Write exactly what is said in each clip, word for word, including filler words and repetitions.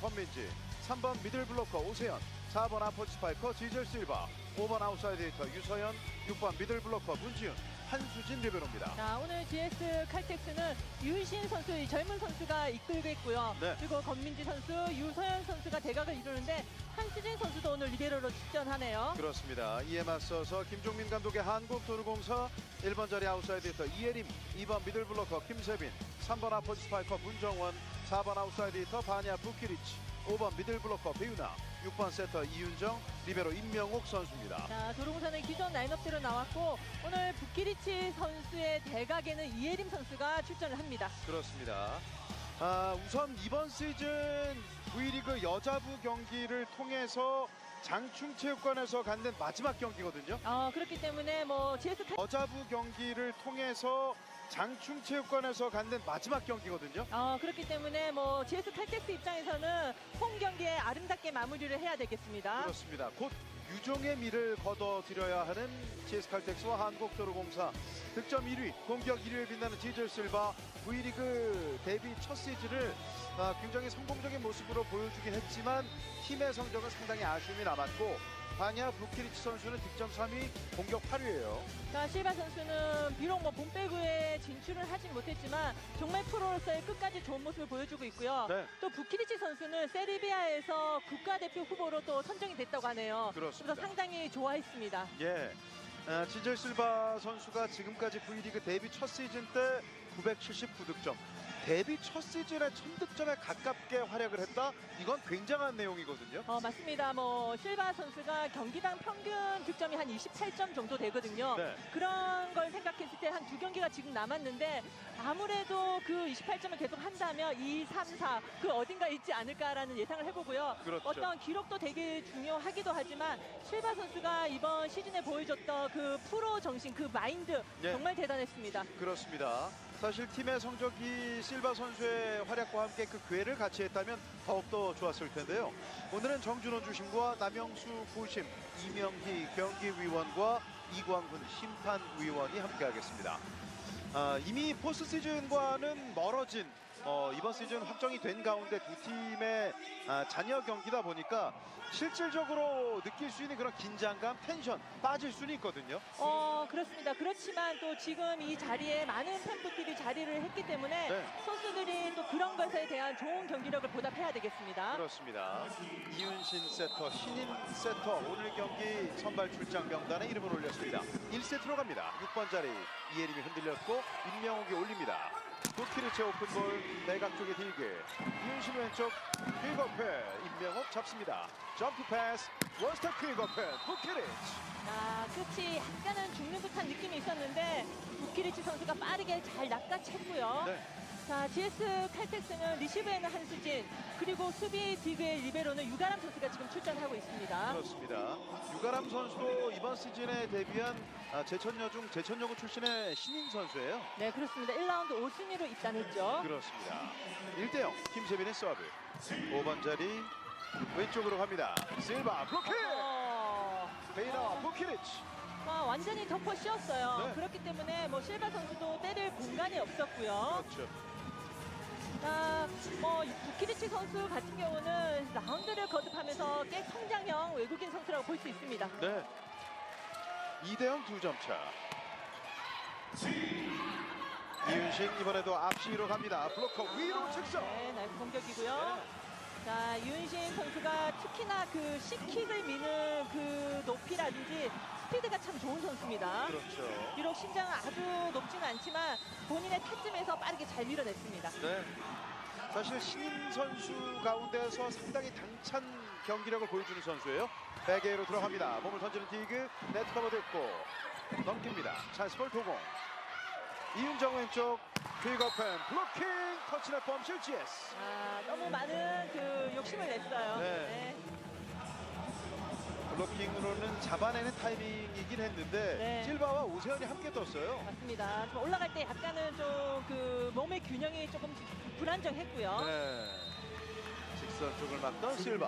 권민지, 삼 번 미들 블로커 오세현, 사 번 아포지 스파이커 지젤 실바, 오 번 아웃사이드 히터 유서연, 육 번 미들 블로커 문지윤, 한수진 리베로입니다. 자, 오늘 지에스 칼텍스는 유희신 선수, 이 젊은 선수가 이끌고 있고요. 네. 그리고 권민지 선수, 유서연 선수가 대각을 이루는데 한수진 선수도 오늘 리베로로 출전하네요. 그렇습니다. 이에 맞서서 김종민 감독의 한국도로공사 일 번 자리 아웃사이드 히터 이예림, 이 번 미들 블로커 김세빈, 삼 번 아포지 스파이커 문정원, 사 번 아웃사이드 히터 바냐 부키리치, 오 번 미들 블로커 배유나, 육 번 세터 이윤정, 리베로 임명옥 선수입니다. 자, 도로공사는 기존 라인업대로 나왔고 오늘 부키리치 선수의 대각에는 이예림 선수가 출전을 합니다. 그렇습니다. 아, 우선 이번 시즌 V리그 여자부 경기를 통해서 장충체육관에서 갖는 마지막 경기거든요. 어, 그렇기 때문에 뭐 지에스 칼... 여자부 경기를 통해서 장충체육관에서 갖는 마지막 경기거든요. 어, 그렇기 때문에 뭐 지에스 칼텍스 입장에서는 홈 경기에 아름답게 마무리를 해야 되겠습니다. 그렇습니다. 곧 유종의 미를 거둬들여야 하는 지에스 칼텍스와 한국도로공사. 득점 일 위, 공격 일 위에 빛나는 지젤 실바. V리그 데뷔 첫 시즌을 아, 굉장히 성공적인 모습으로 보여주긴 했지만 팀의 성적은 상당히 아쉬움이 남았고, 바냐 부키리치 선수는 득점 삼 위, 공격 팔 위예요. 자, 실바 선수는 비록 뭐 본배구에 진출을 하진 못했지만 정말 프로로서의 끝까지 좋은 모습을 보여주고 있고요. 네. 또 부키리치 선수는 세르비아에서 국가대표 후보로 또 선정이 됐다고 하네요. 그렇습니다. 그래서 상당히 좋아했습니다. 예, 아, 지젤 실바 선수가 지금까지 V리그 데뷔 첫 시즌 때 구백칠십구 득점, 데뷔 첫 시즌에 천 득점에 가깝게 활약을 했다. 이건 굉장한 내용이거든요. 어, 맞습니다. 뭐 실바 선수가 경기당 평균 득점이 한 이십팔 점 정도 되거든요. 네. 그런 걸 생각했을 때 한 두 경기가 지금 남았는데 아무래도 그 이십팔 점을 계속 한다면 이, 삼, 사 그 어딘가 있지 않을까라는 예상을 해보고요. 그렇죠. 어떤 기록도 되게 중요하기도 하지만 실바 선수가 이번 시즌에 보여줬던 그 프로 정신, 그 마인드 네. 정말 대단했습니다. 그렇습니다. 사실 팀의 성적이 실바 선수의 활약과 함께 그 기회를 같이 했다면 더욱더 좋았을 텐데요. 오늘은 정준호 주심과 남영수 부심, 이명희 경기위원과 이광훈 심판위원이 함께하겠습니다. 아, 이미 포스트 시즌과는 멀어진 어, 이번 시즌 확정이 된 가운데 두 팀의 아, 잔여 경기다 보니까 실질적으로 느낄 수 있는 그런 긴장감, 텐션 빠질 수는 있거든요. 어, 그렇습니다. 그렇지만 또 지금 이 자리에 많은 팬분들이 자리를 했기 때문에 네. 선수들이 또 그런 것에 대한 좋은 경기력을 보답해야 되겠습니다. 그렇습니다. 이윤신 세터, 신인 세터 오늘 경기 선발 출장 명단에 이름을 올렸습니다. 일 세트로 갑니다. 육 번 자리 이예림이 흔들렸고 임명옥이 올립니다. 부키리치 오픈볼, 대각 쪽에 딜게, 이윤신 왼쪽 퀵어펜, 임명옥 잡습니다. 점프 패스, 원스텝 퀵어펜, 부키리치. 자, 끝이 약간은 죽는 듯한 느낌이 있었는데 부키리치 선수가 빠르게 잘 낚아챘고요. 네. 자, 지에스 칼텍스는 리시브에는 한수진, 그리고 수비 디그의 리베로는 유가람 선수가 지금 출전하고 있습니다. 그렇습니다. 유가람 선수도 이번 시즌에 데뷔한 아, 제천여 중 제천여고 출신의 신인 선수예요. 네, 그렇습니다. 일 라운드 오 순위로 입단했죠. 그렇습니다. 일 대 영 김세빈의 서브. 오 번 자리 왼쪽으로 갑니다. 실바 블로킹! 어... 베이나와 부키리치. 아, 완전히 덮어 씌웠어요. 네. 그렇기 때문에 뭐 실바 선수도 때릴 공간이 없었고요. 그렇죠. 자, 뭐 부키리치 선수 같은 경우는 라운드를 거듭하면서 꽤 성장형 외국인 선수라고 볼 수 있습니다. 네. 이 대 영 두 점 차. 이윤신 이번에도 앞시로 갑니다. 블로커 위로 측정. 네, 나이스 공격이고요. 네. 자, 유은신 선수가 특히나 그 C킥을 미는 그 높이라든지 스피드가 참 좋은 선수입니다. 그렇죠. 비록 신장은 아주 높지는 않지만 본인의 타점에서 빠르게 잘 밀어냈습니다. 네. 사실 신인 선수 가운데서 상당히 당찬 경기력을 보여주는 선수예요. 백에이로 들어갑니다. 몸을 던지는 디그, 네트 커버 됐고 넘깁니다. 찬스볼 도공. 이윤정 왼쪽 픽업앤 블로킹 터치넷 범실 지에스. 아, 너무 많은 그 욕심을 냈어요. 네. 네. 블로킹으로는 잡아내는 타이밍이긴 했는데 네. 실바와 오세현이 함께 떴어요. 맞습니다. 좀 올라갈 때 약간은 좀 그 몸의 균형이 조금 불안정했고요. 네. 직선 쪽을 막던 실바.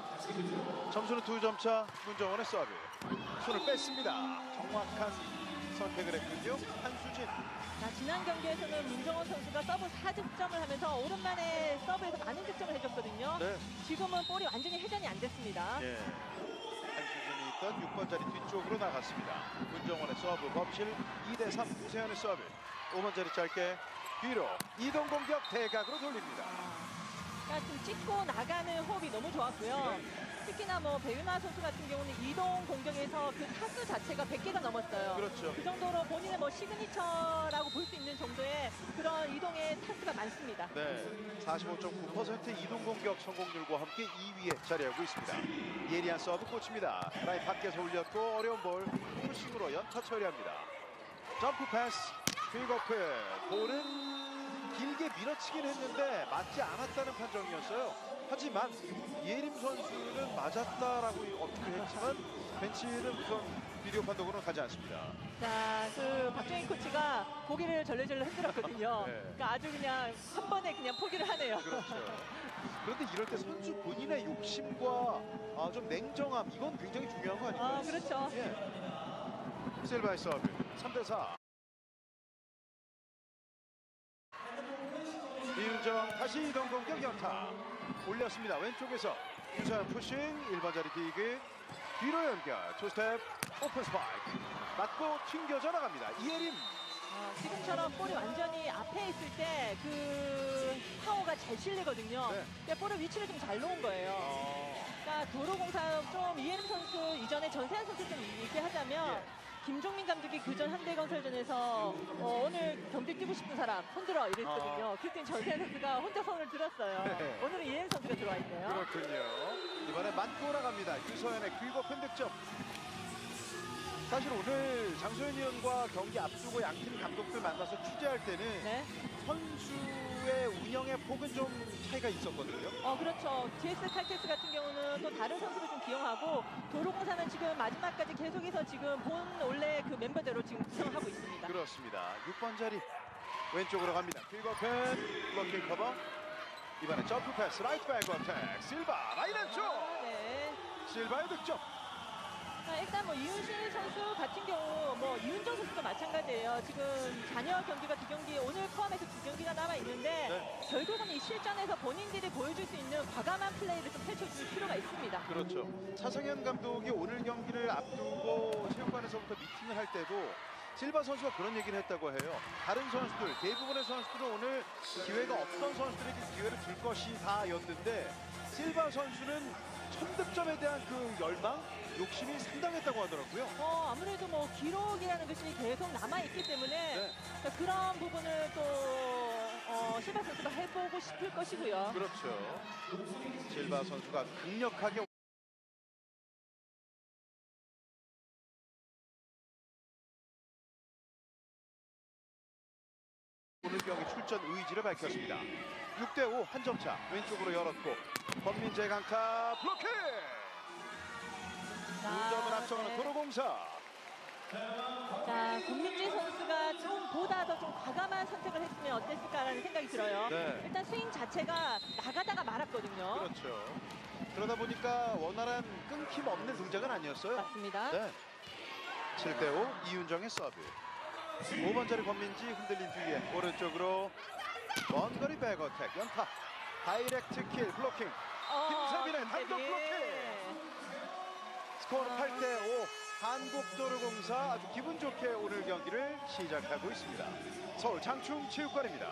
점수는 두 점 차. 문정원의 서브. 손을 뺐습니다. 정확한 선택을 했군요. 한수진. 자, 지난 경기에서는 문정원 선수가 서브 사 득점을 하면서 오랜만에 서브에서 많은 득점을 해줬거든요. 네. 지금은 볼이 완전히 회전이 안 됐습니다. 예. 한수진이 있던 육 번 자리 뒤쪽으로 나갔습니다. 문정원의 서브 범실 이 대 삼. 우세현의 서브. 오 번 자리 짧게 뒤로 이동 공격 대각으로 돌립니다. 그러니까 좀 찍고 나가는 호흡이 너무 좋았고요. 특히나 뭐 배윤아 선수 같은 경우는 이동 공격에서 그 타수 자체가 백 개가 넘었어요. 그렇죠. 그 정도로 본인의 뭐 시그니처라고 볼 수 있는 정도의 그런 이동의 타수가 많습니다. 네, 사십오 점 구 퍼센트 이동 공격 성공률과 함께 이 위에 자리하고 있습니다. 예리한 서브 꽂힙니다. 라인 밖에서 올렸고 어려운 볼 푸싱으로 연타 처리합니다. 점프 패스, 퀵오프. 볼은 길게 밀어치긴 했는데 맞지 않았다는 판정이었어요. 하지만 예림 선수는 맞았다라고 어필했지만 벤치는 우선 비디오 판독으로는 가지 않습니다. 자, 그 박정희 코치가 고개를 절레절레 흔들었거든요. 네. 그러니까 아주 그냥 한 번에 그냥 포기를 하네요. 그렇죠. 그런데 이럴 때 선수 본인의 욕심과 아, 좀 냉정함, 이건 굉장히 중요한 거 아닌가요? 아, 그렇죠. 예. 실바의 서브 삼 대 사. 이윤정 다시 이동 공격 연타 올렸습니다. 왼쪽에서 유서연 푸싱 일 번 자리 디그 뒤로 연결 투 스텝 오픈 스파이크 맞고 튕겨져 나갑니다. 이예림. 아, 지금처럼 볼이 완전히 앞에 있을 때 그 파워가 잘 실리거든요. 네. 그러니까 볼의 위치를 좀 잘 놓은 거예요. 어, 그러니까 도로공사 좀 이예림 선수 이전에 전세현 선수 좀 얘기하자면 예. 김종민 감독이 그전 현대건설전에서 어, 오늘 경기 뛰고 싶은 사람 손들어 이랬거든요. 어. 그랬더니 전세현 선수가 혼자 손을 들었어요. 네. 오늘은 이예림 선수가 들어와 있네요. 그렇군요. 이번에 맞고 나갑니다. 유서연의 퀵오픈 득점. 사실 오늘 장소연 위원과 경기 앞두고 양팀 감독들 만나서 취재할 때는 네. 선수의 운영의 폭은 좀 차이가 있었거든요. 어 그렇죠. 지에스 칼텍스 같은 경우는 또 다른 선수를 좀 기용하고 도로공사는 지금 마지막까지 계속해서 지금 본 원래 그 멤버대로 지금 구성을 하고 있습니다. 그렇습니다. 육 번 자리 왼쪽으로 갑니다. 퀵오픈 블로킹 커버. 이번에 점프 패스 라이트 백 어택 실바 라인 안쪽. 네. 실바의 득점. 아, 일단 뭐 이윤실 선수 같은 경우 뭐 이윤정 선수도 마찬가지예요. 지금 잔여 경기가 두 경기 오늘 포함해서 두 경기가 남아 있는데 네. 결국은 이 실전에서 본인들이 보여줄 수 있는 과감한 플레이를 좀 펼쳐줄 필요가 있습니다. 그렇죠. 차성현 감독이 오늘 경기를 앞두고 체육관에서부터 미팅을 할 때도 실바 선수가 그런 얘기를 했다고 해요. 다른 선수들, 대부분의 선수들은 오늘 기회가 없던 선수들에게 기회를 줄 것이다였는데 실바 선수는 첫 득점에 대한 그 열망, 욕심이 상당했다고 하더라고요. 어, 아무래도 뭐 기록이라는 것이 계속 남아있기 때문에 네. 그러니까 그런 부분을 또 어, 실바 선수가 해보고 싶을 것이고요. 그렇죠. 실바 선수가 강력하게 오늘 경기 출전 의지를 밝혔습니다. 육 대 오 한 점 차 왼쪽으로 열었고 권민재 강타 블로킹. 두 점을 앞서가는 네. 도로공사. 자, 권민지 선수가 좀 보다 더 좀 과감한 선택을 했으면 어땠을까라는 생각이 들어요. 네. 일단 스윙 자체가 나가다가 말았거든요. 그렇죠. 그러다 보니까 원활한 끊김 없는 동작은 아니었어요. 맞습니다. 네. 칠 대 오 이윤정의 서브. 오 번 자리 권민지 흔들린 뒤에 오른쪽으로 원거리 백어택 연타. 다이렉트 킬 블로킹. 어, 김세빈의 단독 김세빈. 블로킹. 스코어는 팔 대 오. 한국도로공사 아주 기분 좋게 오늘 경기를 시작하고 있습니다. 서울 장충 체육관입니다.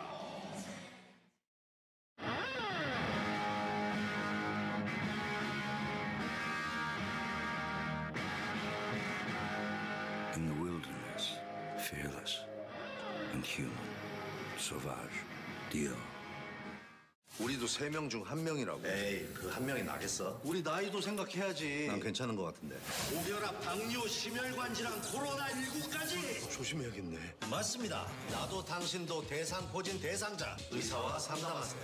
In the wilderness, fearless and human, sauvage, Dio. 우리도 세 명 중 한 명이라고. 에이, 그 한 명이 나겠어? 우리 나이도 생각해야지. 난 괜찮은 것 같은데. 고혈압, 당뇨, 심혈관질환, 코로나십구까지 조심해야겠네. 맞습니다. 나도 당신도 대상포진 대상자. 의사와 상담하세요.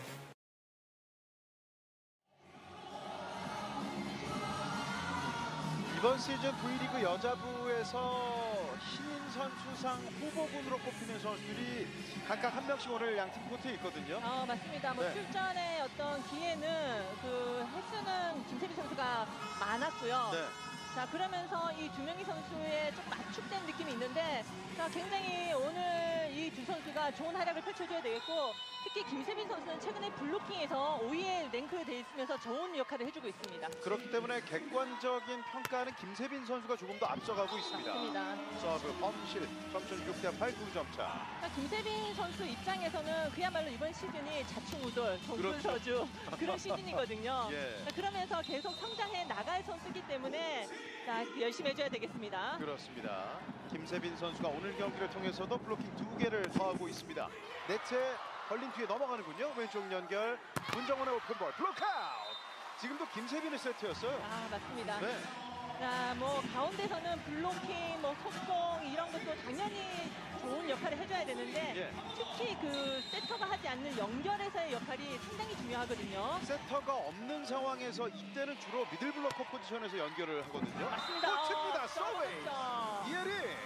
이번 시즌 V리그 여자부에서 신인선 수상 후보군으로 꼽히는 선수들이 각각 한 명씩 오늘 양팀 코트에 있거든요. 어, 맞습니다. 뭐 네. 출전의 어떤 기회는 그 횟수는 김세빈 선수가 많았고요. 네. 자, 그러면서 이 두명희 선수의 좀 맞축된 느낌이 있는데, 자, 굉장히 오늘 이 두 선수가 좋은 활약을 펼쳐줘야 되겠고, 특히 김세빈 선수는 최근에 블로킹에서 오 위에 랭크돼 있으면서 좋은 역할을 해주고 있습니다. 그렇기 때문에 객관적인 평가는 김세빈 선수가 조금 더 앞서가고 있습니다. 맞습니다. 서브 범실 점수는 육 대 팔 구 점 차. 그러니까 김세빈 선수 입장에서는 그야말로 이번 시즌이 자충우돌, 그렇죠. 동분서주 그런 시즌이거든요. 예. 자, 그러면서 계속 성장해 나갈 선수이기 때문에 자, 열심히 해줘야 되겠습니다. 그렇습니다. 김세빈 선수가 오늘 경기를 통해서도 블로킹 두 개를 더하고 있습니다. 네트에 걸린 뒤에 넘어가는군요. 왼쪽 연결. 문정원의 오픈볼 블록아웃. 지금도 김세빈의 세트였어요. 아, 맞습니다. 네. 자, 뭐 가운데서는 블로킹, 뭐 속공 이런 것도 당연히 좋은 역할을 해줘야 되는데 예. 특히 그 세터가 하지 않는 연결에서의 역할이 상당히 중요하거든요. 세터가 없는 상황에서 이때는 주로 미들 블로커 포지션에서 연결을 하거든요. 맞습니다. 꽂힙니다. 어, 서웨이. 떨어졌죠. 이혜리.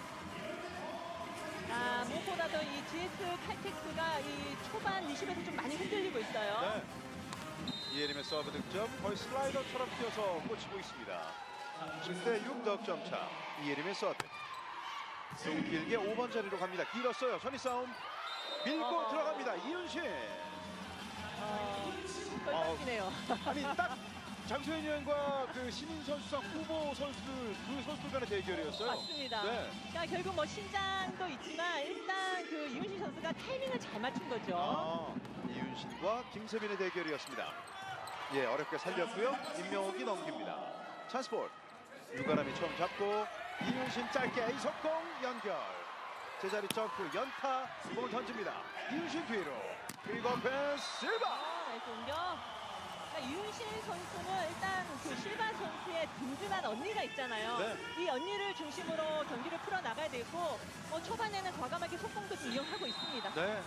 아, 무엇보다도 이 지에스 칼텍스가 이 초반 리시브에서 좀 많이 흔들리고 있어요. 네. 이혜림의 서브 득점 거의 슬라이더처럼 뛰어서 꽂히고 있습니다. 칠 대 육 득점 차. 이혜림의 서브. 좀 길게 오 번 자리로 갑니다. 길었어요. 선이 싸움. 밀고 어허. 들어갑니다. 이윤신. 어, 떨리네요. 아니 딱 장소연 위원과 그 신인 선수상 후보 선수들 그 선수들 간의 대결이었어요. 맞습니다. 네. 그러니까 결국 뭐 신장도 있지만 일단 그 이윤신 선수가 타이밍을 잘 맞춘 거죠. 아, 이윤신과 김세빈의 대결이었습니다. 예, 어렵게 살렸고요. 임명옥이 넘깁니다. 찬스볼. 유가람이 처음 잡고 이윤신 짧게 이석공 연결. 제자리 점프 연타 공을 던집니다. 이윤신 뒤로. 그리고 패스 실바. 아, 나이스 공격. 그러니까 이윤신 선수는 일단 그 실바 선수의 든든한 언니가 있잖아요. 네. 이 언니를 중심으로 경기를 풀어 나가야 되고 뭐 초반에는 과감하게 속공도 좀 이용하고 있습니다. 네.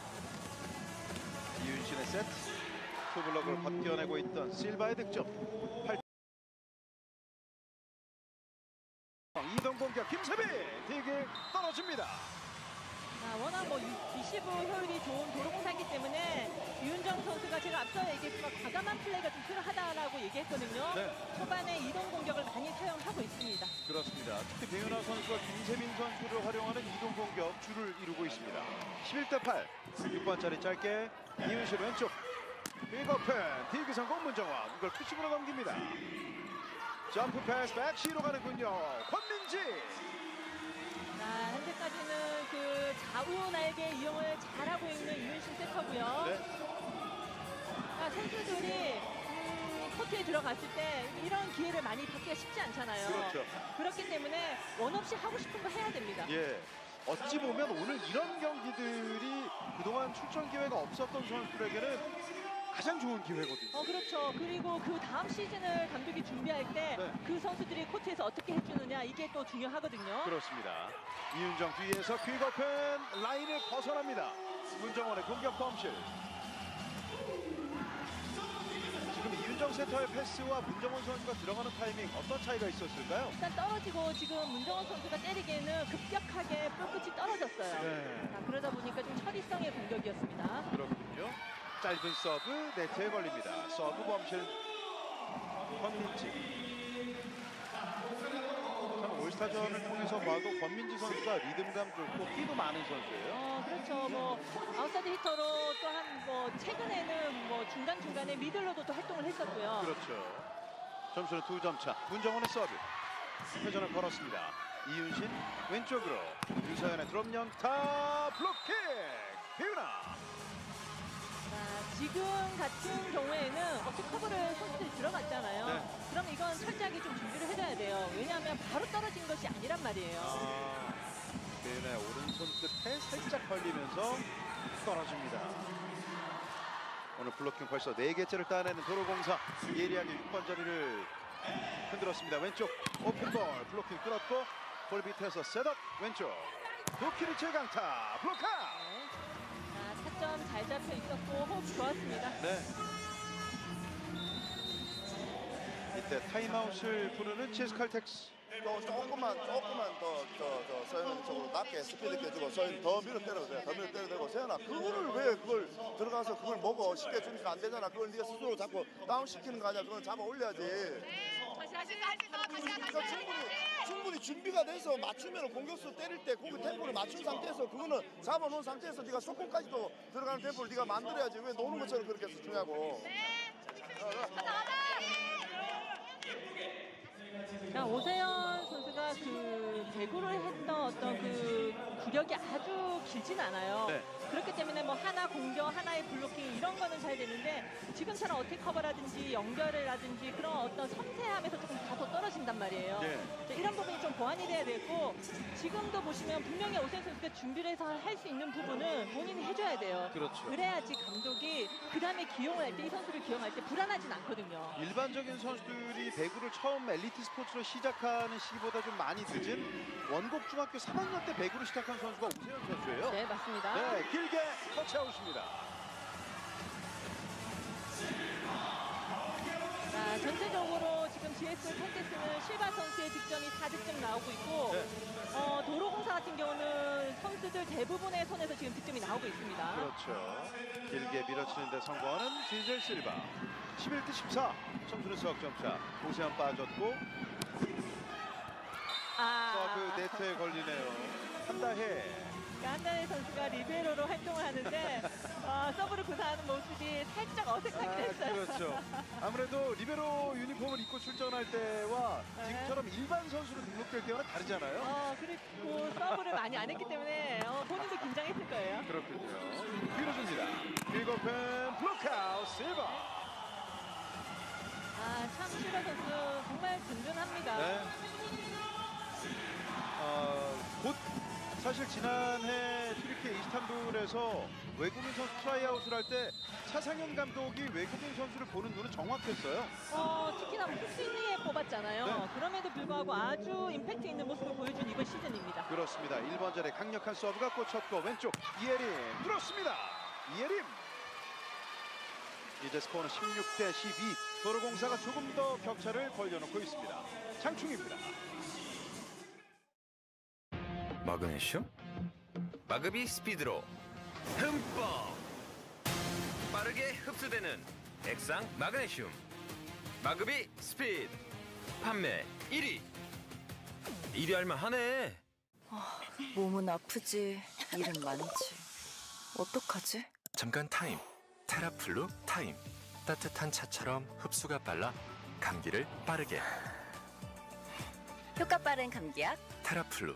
이윤신의 세트. 투블럭을 버텨내고 있던 실바의 득점. 팔... 이동 공격 김세빈 되게 떨어집니다. 아, 워낙 뭐 리- 리시브 효율이 좋은 도로공사이기 때문에 유은정 선수가 제가 앞서 얘기했지만 과감한 플레이가 좀 필요하다라고 얘기했거든요. 네. 초반에 이동 공격을 많이 사용하고 있습니다. 그렇습니다. 특히 배윤아 선수와 김세빈 선수를 활용하는 이동 공격 줄을 이루고 있습니다. 십일 대 팔. 육 번짜리 짧게 이윤실 왼쪽. 빅오펜 디그 성공 문정원 이걸 푸시으로 넘깁니다. 점프 패스 백시로 가는군요. 권민지. 자, 현재까지는 그 좌우 날개 이용을 잘하고 있는 이윤신 세터고요. 네. 아, 선수들이 음, 코트에 들어갔을 때 이런 기회를 많이 받기가 쉽지 않잖아요. 그렇죠. 그렇기 때문에 원 없이 하고 싶은 거 해야 됩니다. 예. 어찌 보면 오늘 이런 경기들이 그동안 출전 기회가 없었던 선수들에게는 가장 좋은 기회거든요. 어, 그렇죠. 그리고 그 다음 시즌을 감독이 준비할 때 그 네. 선수들이 코트에서 어떻게 해주느냐 이게 또 중요하거든요. 그렇습니다. 이윤정 뒤에서 퀵오펜 라인을 벗어납니다. 문정원의 공격 범실. 지금 이윤정 세터의 패스와 문정원 선수가 들어가는 타이밍 어떤 차이가 있었을까요? 일단 떨어지고 지금 문정원 선수가 때리기에는 급격하게 볼 끝이 떨어졌어요. 네. 자, 그러다 보니까 좀 처리성의 공격이었습니다. 그렇군요. 짧은 서브 네트에 걸립니다. 서브 범실 권민지. 참 올스타전을 통해서 봐도 권민지 선수가 리듬감 좋고 끼도 많은 선수예요. 어, 그렇죠. 뭐 아웃사이드 히터로 또 한 뭐 최근에는 뭐 중간 중간에 미들로도 또 활동을 했었고요. 그렇죠. 점수는 두 점 차. 문정원의 서브. 회전을 걸었습니다. 이윤신 왼쪽으로 유서연의 드롭 연타 블록킥. 배윤아. 자, 지금 같은 경우에는 어떻게 커버를 선수들이 들어갔잖아요. 네. 그럼 이건 철저하게 좀 준비를 해줘야 돼요. 왜냐하면 바로 떨어진 것이 아니란 말이에요. 아, 배윤아의 오른손 끝에 살짝 걸리면서 떨어집니다. 오늘 블로킹 벌써 네 개째를 따내는 도로공사. 예리하게 육 번 자리를 흔들었습니다. 왼쪽 오픈볼 블로킹 끌었고 볼 밑에서 셋업 왼쪽 도키리치 강타 블록아웃. 자, 타점 잘 잡혀 있었고 호흡 좋았습니다. 네. 이때 타임아웃을 부르는 지에스 칼텍스. 또 조금만 조금만 더더더 서현 쪽으로 낮게 스피드 있게 주고 서현 더 밀어 때려도 돼. 더 밀어 때려도 되고 서현아 그거를 왜 그걸 들어가서 그걸 먹어 쉽게 주니까 안 되잖아. 그걸 네가 스스로 자꾸 다운 시키는 거 아니야. 그건 잡아 올려야지. 다시 다시 다시 더 다시 그러니까 충분히 충분히 준비가 돼서 맞추면 공격수 때릴 때 거기 템포를 맞춘 상태에서 그거는 잡아놓은 상태에서 네가 속공까지도 들어가는 템포를 네가 만들어야지 왜 노는 것처럼 그렇게 해서 주냐고. 자, 오세현 선수가 그 배구를 했던 어떤 그 구력이 아주 길진 않아요. 네. 그렇기 때문에 뭐 하나 공격, 하나의 블로킹 이런 거는 잘 되는데 지금처럼 어택 커버라든지 연결이라든지 그런 어떤 섬세함에서 조금 다소 떨어진단 말이에요. 네. 자, 이런 부분이 좀 보완이 돼야 되고 지금도 보시면 분명히 오세현 선수가 준비를 해서 할 수 있는 부분은 본인이 해줘야 돼요. 그렇죠. 그래야지 감독이 그 다음에 기용을 할 때 이 선수를 기용할 때 불안하진 않거든요. 일반적인 선수들이 배구를 처음 엘리트 스포츠로 시작하는 시기보다 좀 많이 늦은 원곡 중학교 삼 학년 때 배구를 시작한 선수가 오세현 선수예요. 네, 맞습니다. 네, 길게 터치아웃입니다. 자, 전체적으로 지금 지에스 콘테스트는 실바 선수의 득점이 사 득점 나오고 있고 네. 어, 도로공사 같은 경우는 선수들 대부분의 손에서 지금 득점이 나오고 있습니다. 그렇죠. 길게 밀어치는데 성공하는 지젤 실바. 십일 대 십사. 점수는 석점차. 오세현 빠졌고 아, 서브 네트에 걸리네요. 한다해. 한다혜 선수가 리베로로 활동을 하는데 어, 서브를 구사하는 모습이 살짝 어색하긴 아, 했어요. 그렇죠. 아무래도 리베로 유니폼을 입고 출전할 때와 네. 지금처럼 일반 선수로 등록될 때와는 다르잖아요. 어, 그리고 서브를 많이 안 했기 때문에 어, 본인도 긴장했을 거예요. 그렇군요. 뒤로 줍니다. 빅오픈 블록아웃 실바. 아, 참 실바 선수 정말 든든합니다. 네. 어, 곧 사실 지난해 튀르키예 이스탄불에서 외국인 선수 트라이아웃을 할 때 차상현 감독이 외국인 선수를 보는 눈은 정확했어요. 어, 특히나 푸시니에 뽑았잖아요. 네. 그럼에도 불구하고 아주 임팩트 있는 모습을 보여준 이번 시즌입니다. 그렇습니다. 일 번 자리에 강력한 서브가 꽂혔고 왼쪽 이예림 뚫었습니다. 이예림. 이제 스코어는 십육 대 십이. 도로공사가 조금 더 격차를 벌려놓고 있습니다. 장충입니다. 마그네슘? 마그비 스피드로 흠뻑 빠르게 흡수되는 액상 마그네슘 마그비 스피드 판매 일 위 일 위 할만 하네. 몸은 아프지 일은 많지. 어떡하지? 잠깐 타임. 테라플루 타임. 따뜻한 차처럼 흡수가 빨라 감기를 빠르게. 효과 빠른 감기약 테라플루.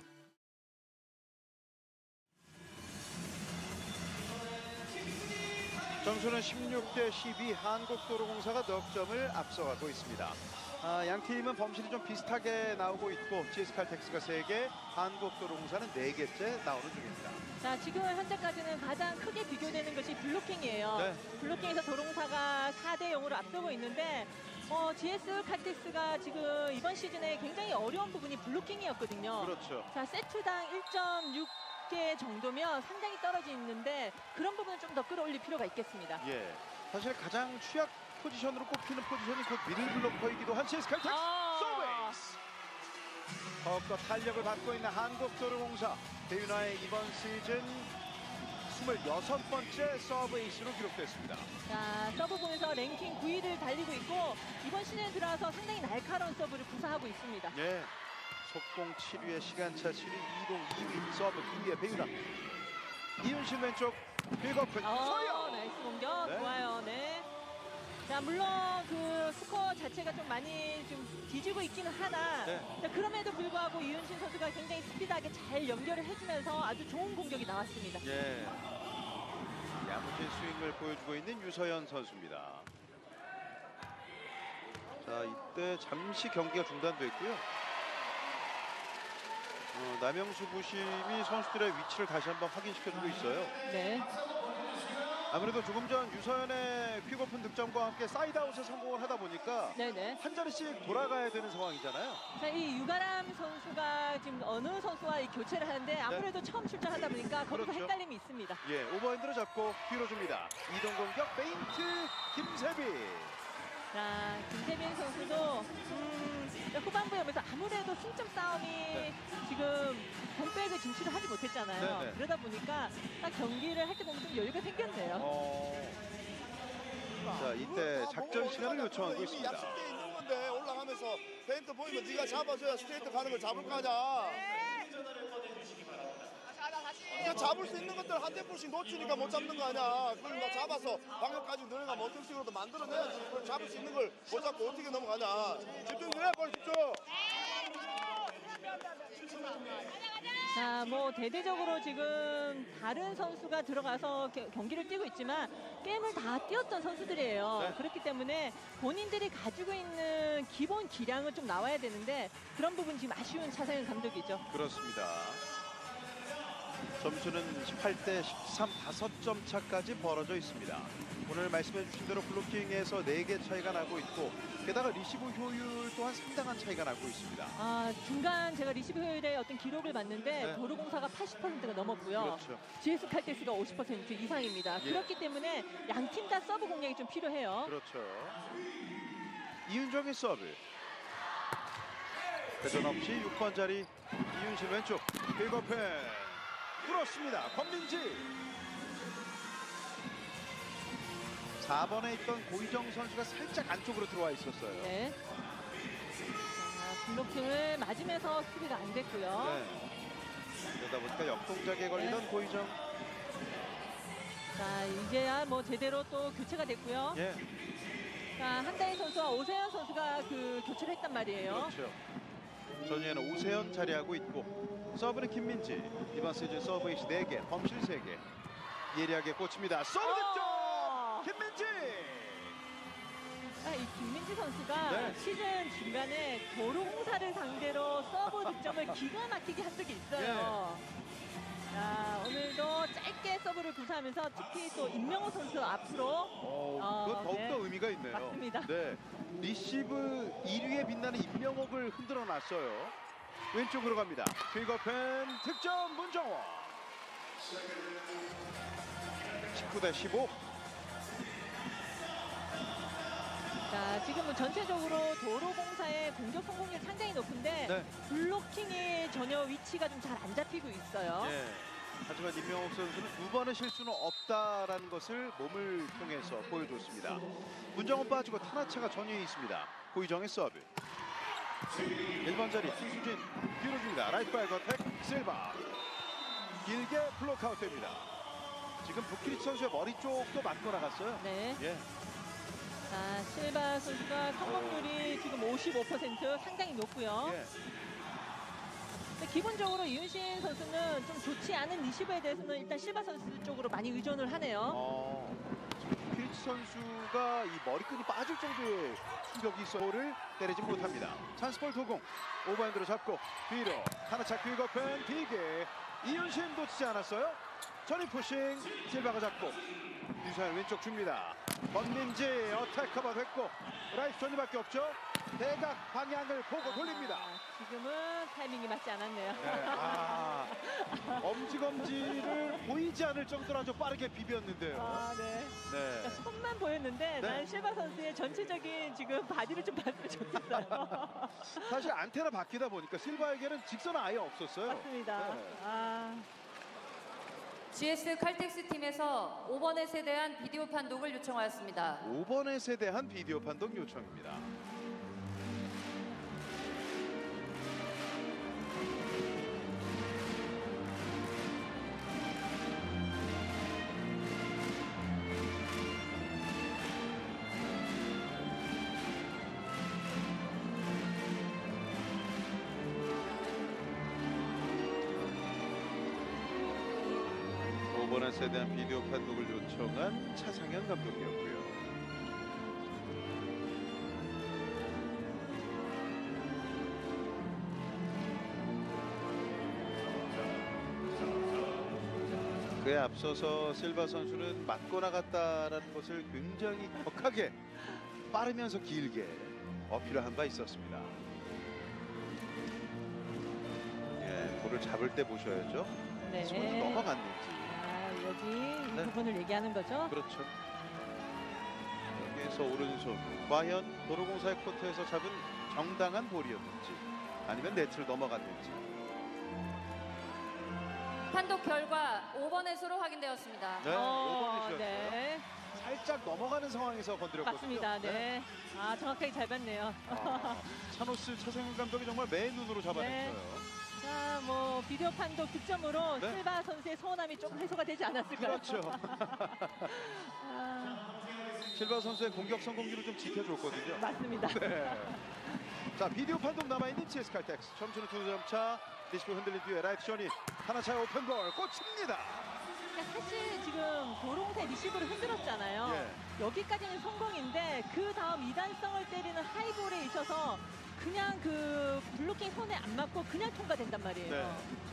점수는 십육 대 십이. 한국도로공사가 넉 점을 앞서가고 있습니다. 아, 양 팀은 범실이 좀 비슷하게 나오고 있고 지에스칼텍스가 세 개, 한국도로공사는 네 개째 나오는 중입니다. 자, 지금 현재까지는 가장 크게 비교되는 것이 블로킹이에요. 네. 블로킹에서 도로공사가 사 대 영으로 앞서고 있는데 어, 지에스 칼텍스가 지금 이번 시즌에 굉장히 어려운 부분이 블로킹이었거든요. 그렇죠. 자, 세트당 일 점 육 개 정도면 상당히 떨어져 있는데 그런 부분은 좀 더 끌어올릴 필요가 있겠습니다. 예, 사실 가장 취약 포지션으로 꼽히는 포지션이 곧 미들 블로커이기도 한 지에스칼텍스. 아. 서브에이스. 더욱더 탄력을 받고 있는 한국도로공사. 배윤아의 이번 시즌 스물여섯 번째 서브에이스로 기록됐습니다. 자, 서브 부에서 랭킹 구 위를 달리고 있고 이번 시즌에 들어와서 상당히 날카로운 서브를 구사하고 있습니다. 예, 속공 칠 위에 시간차 칠 위, 이동 이 위, 서브 이 위에 배윤아. 이윤신 왼쪽 빅오픈 어, 서영. 나이스 공격. 네. 좋아요. 네. 자, 물론 그 스코어 자체가 좀 많이 좀 뒤지고 있기는 하나 네. 자, 그럼에도 불구하고 이윤신 선수가 굉장히 스피드하게 잘 연결을 해주면서 아주 좋은 공격이 나왔습니다. 예, 야무진 스윙을 보여주고 있는 유서연 선수입니다. 자, 이때 잠시 경기가 중단됐고요. 어, 남영수 부심이 선수들의 위치를 다시 한번 확인시켜주고 있어요. 네. 아무래도 조금 전 유서연의 퀵오픈 득점과 함께 사이드아웃에 성공을 하다 보니까 네네. 한 자리씩 돌아가야 되는 상황이잖아요. 자, 이 유가람 선수가 지금 어느 선수와 이 교체를 하는데 아무래도 처음 출전하다 보니까 거기서 그렇죠. 헷갈림이 있습니다. 예, 오버핸드로 잡고 뒤로 줍니다. 이동 공격 페인트 김세빈. 자, 김세빈 선수도 음, 후반부에 오면서 아무래도 승점 싸움이 네. 지금 본백을 진출을 하지 못했잖아요. 네네. 그러다 보니까 딱 경기를 할 때 보면 좀 여유가 생겼네요. 어... 자, 이때 작전 시간을 요청하고 이미 있습니다. 약속돼 있는 거는 건데 올라가면서 페인트 보이면 네가 잡아줘야 스트레이트 가는 걸 잡을 거 아니야. 이제 잡을 수 있는 것들 한 템포씩 놓치니까 못 잡는 거 아니야. 그걸 막 잡아서 방역까지 너네가 뭐 어떤 식으로도 만들어내야지. 그걸 잡을 수 있는 걸 못 잡고 어떻게 넘어가냐. 집중해, 빨리 집중. 자, 뭐 대대적으로 지금 다른 선수가 들어가서 겨- 경기를 뛰고 있지만 게임을 다 뛰었던 선수들이에요. 네. 그렇기 때문에 본인들이 가지고 있는 기본 기량은 좀 나와야 되는데 그런 부분 지금 아쉬운 차상현 감독이죠. 그렇습니다. 점수는 십팔 대 십삼, 다섯 점 차까지 벌어져 있습니다. 오늘 말씀해 주신 대로 블로킹에서 네 개 차이가 나고 있고 게다가 리시브 효율 또한 상당한 차이가 나고 있습니다. 아, 중간 제가 리시브 효율의 어떤 기록을 봤는데 네. 도로공사가 팔십 퍼센트가 넘었고요. 그렇죠. 지에스 칼텍스가 오십 퍼센트 이상입니다. 예. 그렇기 때문에 양 팀 다 서브 공략이 좀 필요해요. 그렇죠. 이윤정의 서브. 회전 없이 육 번 자리 이윤신 왼쪽 빌거펜 뚫었습니다. 권민지. 사 번에 있던 고희정 선수가 살짝 안쪽으로 들어와 있었어요. 네. 자, 블로킹을 맞으면서 수비가 안 됐고요. 네. 그러다 보니까 역동작에 걸리던 네. 고희정. 자, 이제야 뭐 제대로 또 교체가 됐고요. 예. 자, 한다희 선수와 오세현 선수가 그 교체를 했단 말이에요. 그렇죠. 전위에는 오세현 자리하고 있고 서브는 김민지. 이번 시즌 서브 에이스 네 개, 범실 세 개. 예리하게 꽂힙니다. 서브 득점! 어! 김민지! 아, 이 김민지 선수가 네. 시즌 중간에 도로공사를 상대로 서브 득점을 기가 막히게 한 적이 있어요. 자, 오늘도 짧게 서브를 구사하면서 특히 또 임명호 선수 앞으로 어, 어, 그건 더욱더 네. 의미가 있네요. 맞습니다. 네. 리시브 일 위에 빛나는 임명옥을 흔들어 놨어요. 왼쪽으로 갑니다. 퀵어펜 득점 문정원. 십구 대 십오. 자, 지금은 전체적으로 도로공사의 공격 성공률 상당히 높은데 네. 블로킹이 전혀 위치가 좀 잘 안 잡히고 있어요. 예. 하지만 임명옥 선수는 두 번의 실수는 없다라는 것을 몸을 통해서 보여줬습니다. 문정원 빠지고 타나차가 전위에 있습니다. 고희정의 서브. 일 번 자리 투수진 뒤로 줍니다. 라이트 바이거 택 실바. 길게 블록아웃 됩니다. 지금 부키리치 선수의 머리 쪽도 맞고 나갔어요. 네. 예. 자, 실바 선수가 성공률이 지금 오십오 퍼센트 상당히 높고요. 예. 근데 기본적으로 이윤신 선수는 좀 좋지 않은 리시브에 대해서는 일단 실바 선수 쪽으로 많이 의존을 하네요. 어, 지금 부키리치 선수가 이 머리끈이 빠질 정도의 충격이 있어 볼을 때리지 못합니다. 찬스볼 도공. 오버핸드로 잡고 뒤로 하나차 퀵어펜 뒤게 이윤신 놓치지 않았어요. 전위 푸싱 실바가 잡고 유사현 왼쪽 줍니다. 권민지 어택 커버 됐고 라이트 전위밖에 없죠. 대각 방향을 보고 돌립니다. 아, 지금은 타이밍이 맞지 않았네요. 네, 아, 엄지검지를 보이지 않을 정도로 아주 빠르게 비볐는데요. 아, 네. 네. 손만 보였는데 네. 난 실바 선수의 전체적인 지금 바디를 좀 봤으면 좋겠어요. 사실 안테나 바뀌다 보니까 실바에게는 직선은 아예 없었어요. 맞습니다. 네. 아, 지에스 칼텍스 팀에서 오 번에 세대한 비디오 판독을 요청하였습니다. 오 번에 세대한 비디오 판독 요청입니다. 오 번에 세대한 비디오 판독을 요청한 차상현 감독이었고요. 그에 앞서서 실바 선수는 맞고 나갔다라는 것을 굉장히 격하게 빠르면서 길게 어필을 한 바 있었습니다. 예, 볼을 잡을 때 보셔야죠. 네. 손이 넘어갔는지. 아, 여기 이 네. 부분을 얘기하는 거죠? 그렇죠. 여기에서 오른손 과연 도로공사의 코트에서 잡은 정당한 볼이었는지 아니면 네트를 넘어갔는지. 판독 결과 오 번의 수로 확인되었습니다. 네, 어, 오 번이셨어요. 네. 살짝 넘어가는 상황에서 건드렸거든요. 맞습니다. 네. 아, 정확하게 잘 봤네요. 아, 차노스 차승현 감독이 정말 맨 눈으로 잡아냈어요. 네. 자, 뭐 비디오 판독 득점으로 네. 실바 선수의 소원함이 조금 해소가 되지 않았을까요? 그렇죠. 아, 실바 선수의 공격 성공률을 좀 지켜줬거든요. 맞습니다. 네. 자, 비디오 판독 남아있는 지에스 칼텍스. 점수는 두 점 차. 리시브 흔들린 뒤에 라이트 션이 하나 차의 오픈볼 꽂힙니다. 그러니까 사실 지금 도롱새 리시브를 흔들었잖아요. 예. 여기까지는 성공인데 그 다음 이단성을 때리는 하이볼에 있어서 그냥 그 블로킹 손에 안 맞고 그냥 통과된단 말이에요. 네.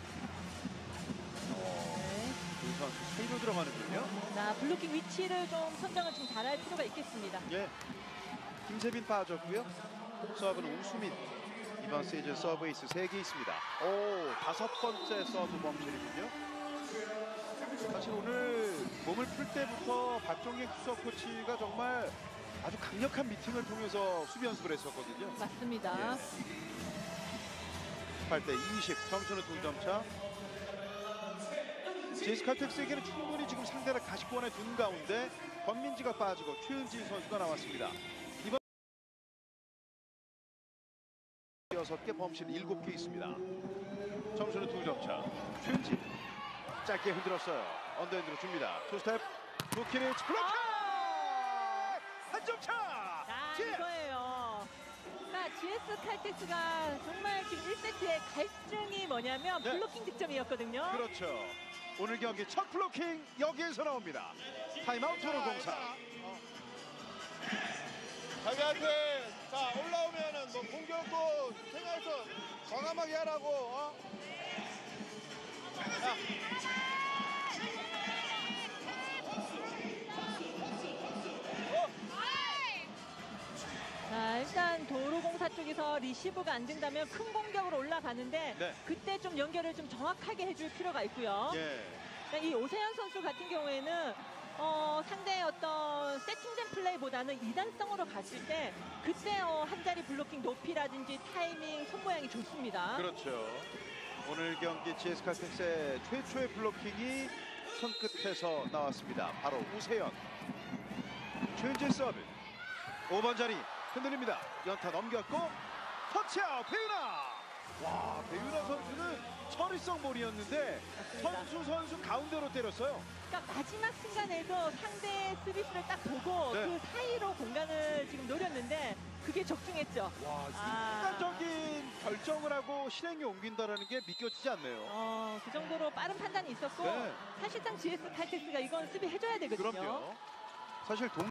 어, 두 선수 사이로 들어가는군요. 자, 블로킹 위치를 좀 선정을 좀 잘할 필요가 있겠습니다. 예. 김세빈 빠졌고요. 서브는 우수민. 이번 시즌 서브 에이스 세 개 있습니다. 오, 다섯 번째 서브 범실이군요. 사실 오늘 몸을 풀 때부터 박종객 수석 코치가 정말 아주 강력한 미팅을 통해서 수비 연습을 했었거든요. 맞습니다. 팔 대 이십, 점수는 두 점 차. 지에스 칼텍스에게는 충분히 지금 상대를 가시권에 둔 가운데 권민지가 빠지고 최은지 선수가 나왔습니다. 이번 여섯 개, 범실 일곱 개 있습니다. 점수는 두 점 차. 최은지 짧게 흔들었어요. 언더핸드로 줍니다. 투 스텝, 루키니치 블로킹! 한 점 차! 자, 지- 이거예요. 자, 지에스 칼텍스가 정말 지금 일 세트의 갈증이 뭐냐면 네. 블로킹 득점이었거든요. 그렇죠. 오늘 경기 첫 블로킹 여기에서 나옵니다. 타임아웃 도로공사. 자기한테 자 올라오면은 뭐 공격도 생각해서 과감하게 하라고. 어? 야. 자, 일단 도로공사 쪽에서 리시브가 안 된다면 큰 공격으로 올라가는데 네. 그때 좀 연결을 좀 정확하게 해줄 필요가 있고요. 예. 자, 이 오세현 선수 같은 경우에는 어, 상대의 어떤 세팅된 플레이보다는 이단성으로 갔을 때 그때 어, 한 자리 블로킹 높이라든지 타이밍, 손 모양이 좋습니다. 그렇죠. 오늘 경기 지에스 칼텍스의 최초의 블로킹이 손끝에서 나왔습니다. 바로 우세현. 최은재 서브. 오 번 자리 흔들립니다. 연타 넘겼고 터치아웃 배윤아. 와, 배윤아 선수는 처리성 볼이었는데 선수 선수 가운데로 때렸어요. 그러니까 마지막 순간에도 상대의 스리스를 딱 보고 네. 그 사이로 공간을 지금 노렸는데 그게 적중했죠. 와, 아. 순간적인 결정을 하고 실행에 옮긴다는 게 믿겨지지 않네요. 어, 그 정도로 빠른 판단이 있었고 네. 사실상 지에스 칼텍스가 이건 수비 해줘야 되거든요. 그럼요. 사실 동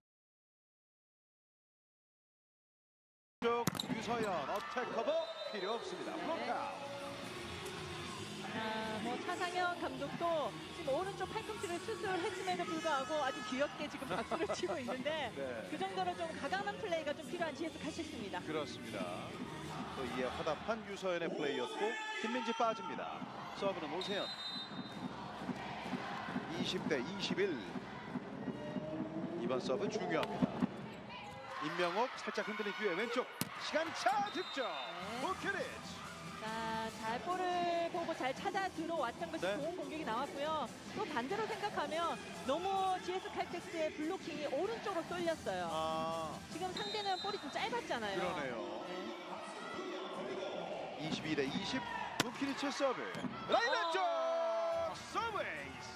쪽 유서연 어택 커버 필요 없습니다. 블록아웃. 자, 뭐 차상현 감독도 지금 오른쪽 팔꿈치를 수술했음에도 불구하고 아주 귀엽게 지금 박수를 치고 있는데 네. 그 정도로 좀 가감한 플레이가 좀 필요한 지에스 칼텍스입니다. 그렇습니다. 또 이에 화답한 유서연의 플레이였고 김민지 빠집니다. 서브는 오세현. 이십 대 이십일. 이번 서브 중요합니다. 임명옥 살짝 흔들린 뒤에 왼쪽 시간차 득점. 네. 부케리치. 자, 잘 볼을 보고 잘 찾아 들어왔던 것이 네. 좋은 공격이 나왔고요. 또 반대로 생각하면 너무 지에스 칼텍스의 블로킹이 오른쪽으로 쏠렸어요. 아, 지금 상대는 볼이 좀 짧았잖아요. 그러네요. 네. 이십이 대 이십. 부케리치 서브. 라인 왼쪽 서브 에이스.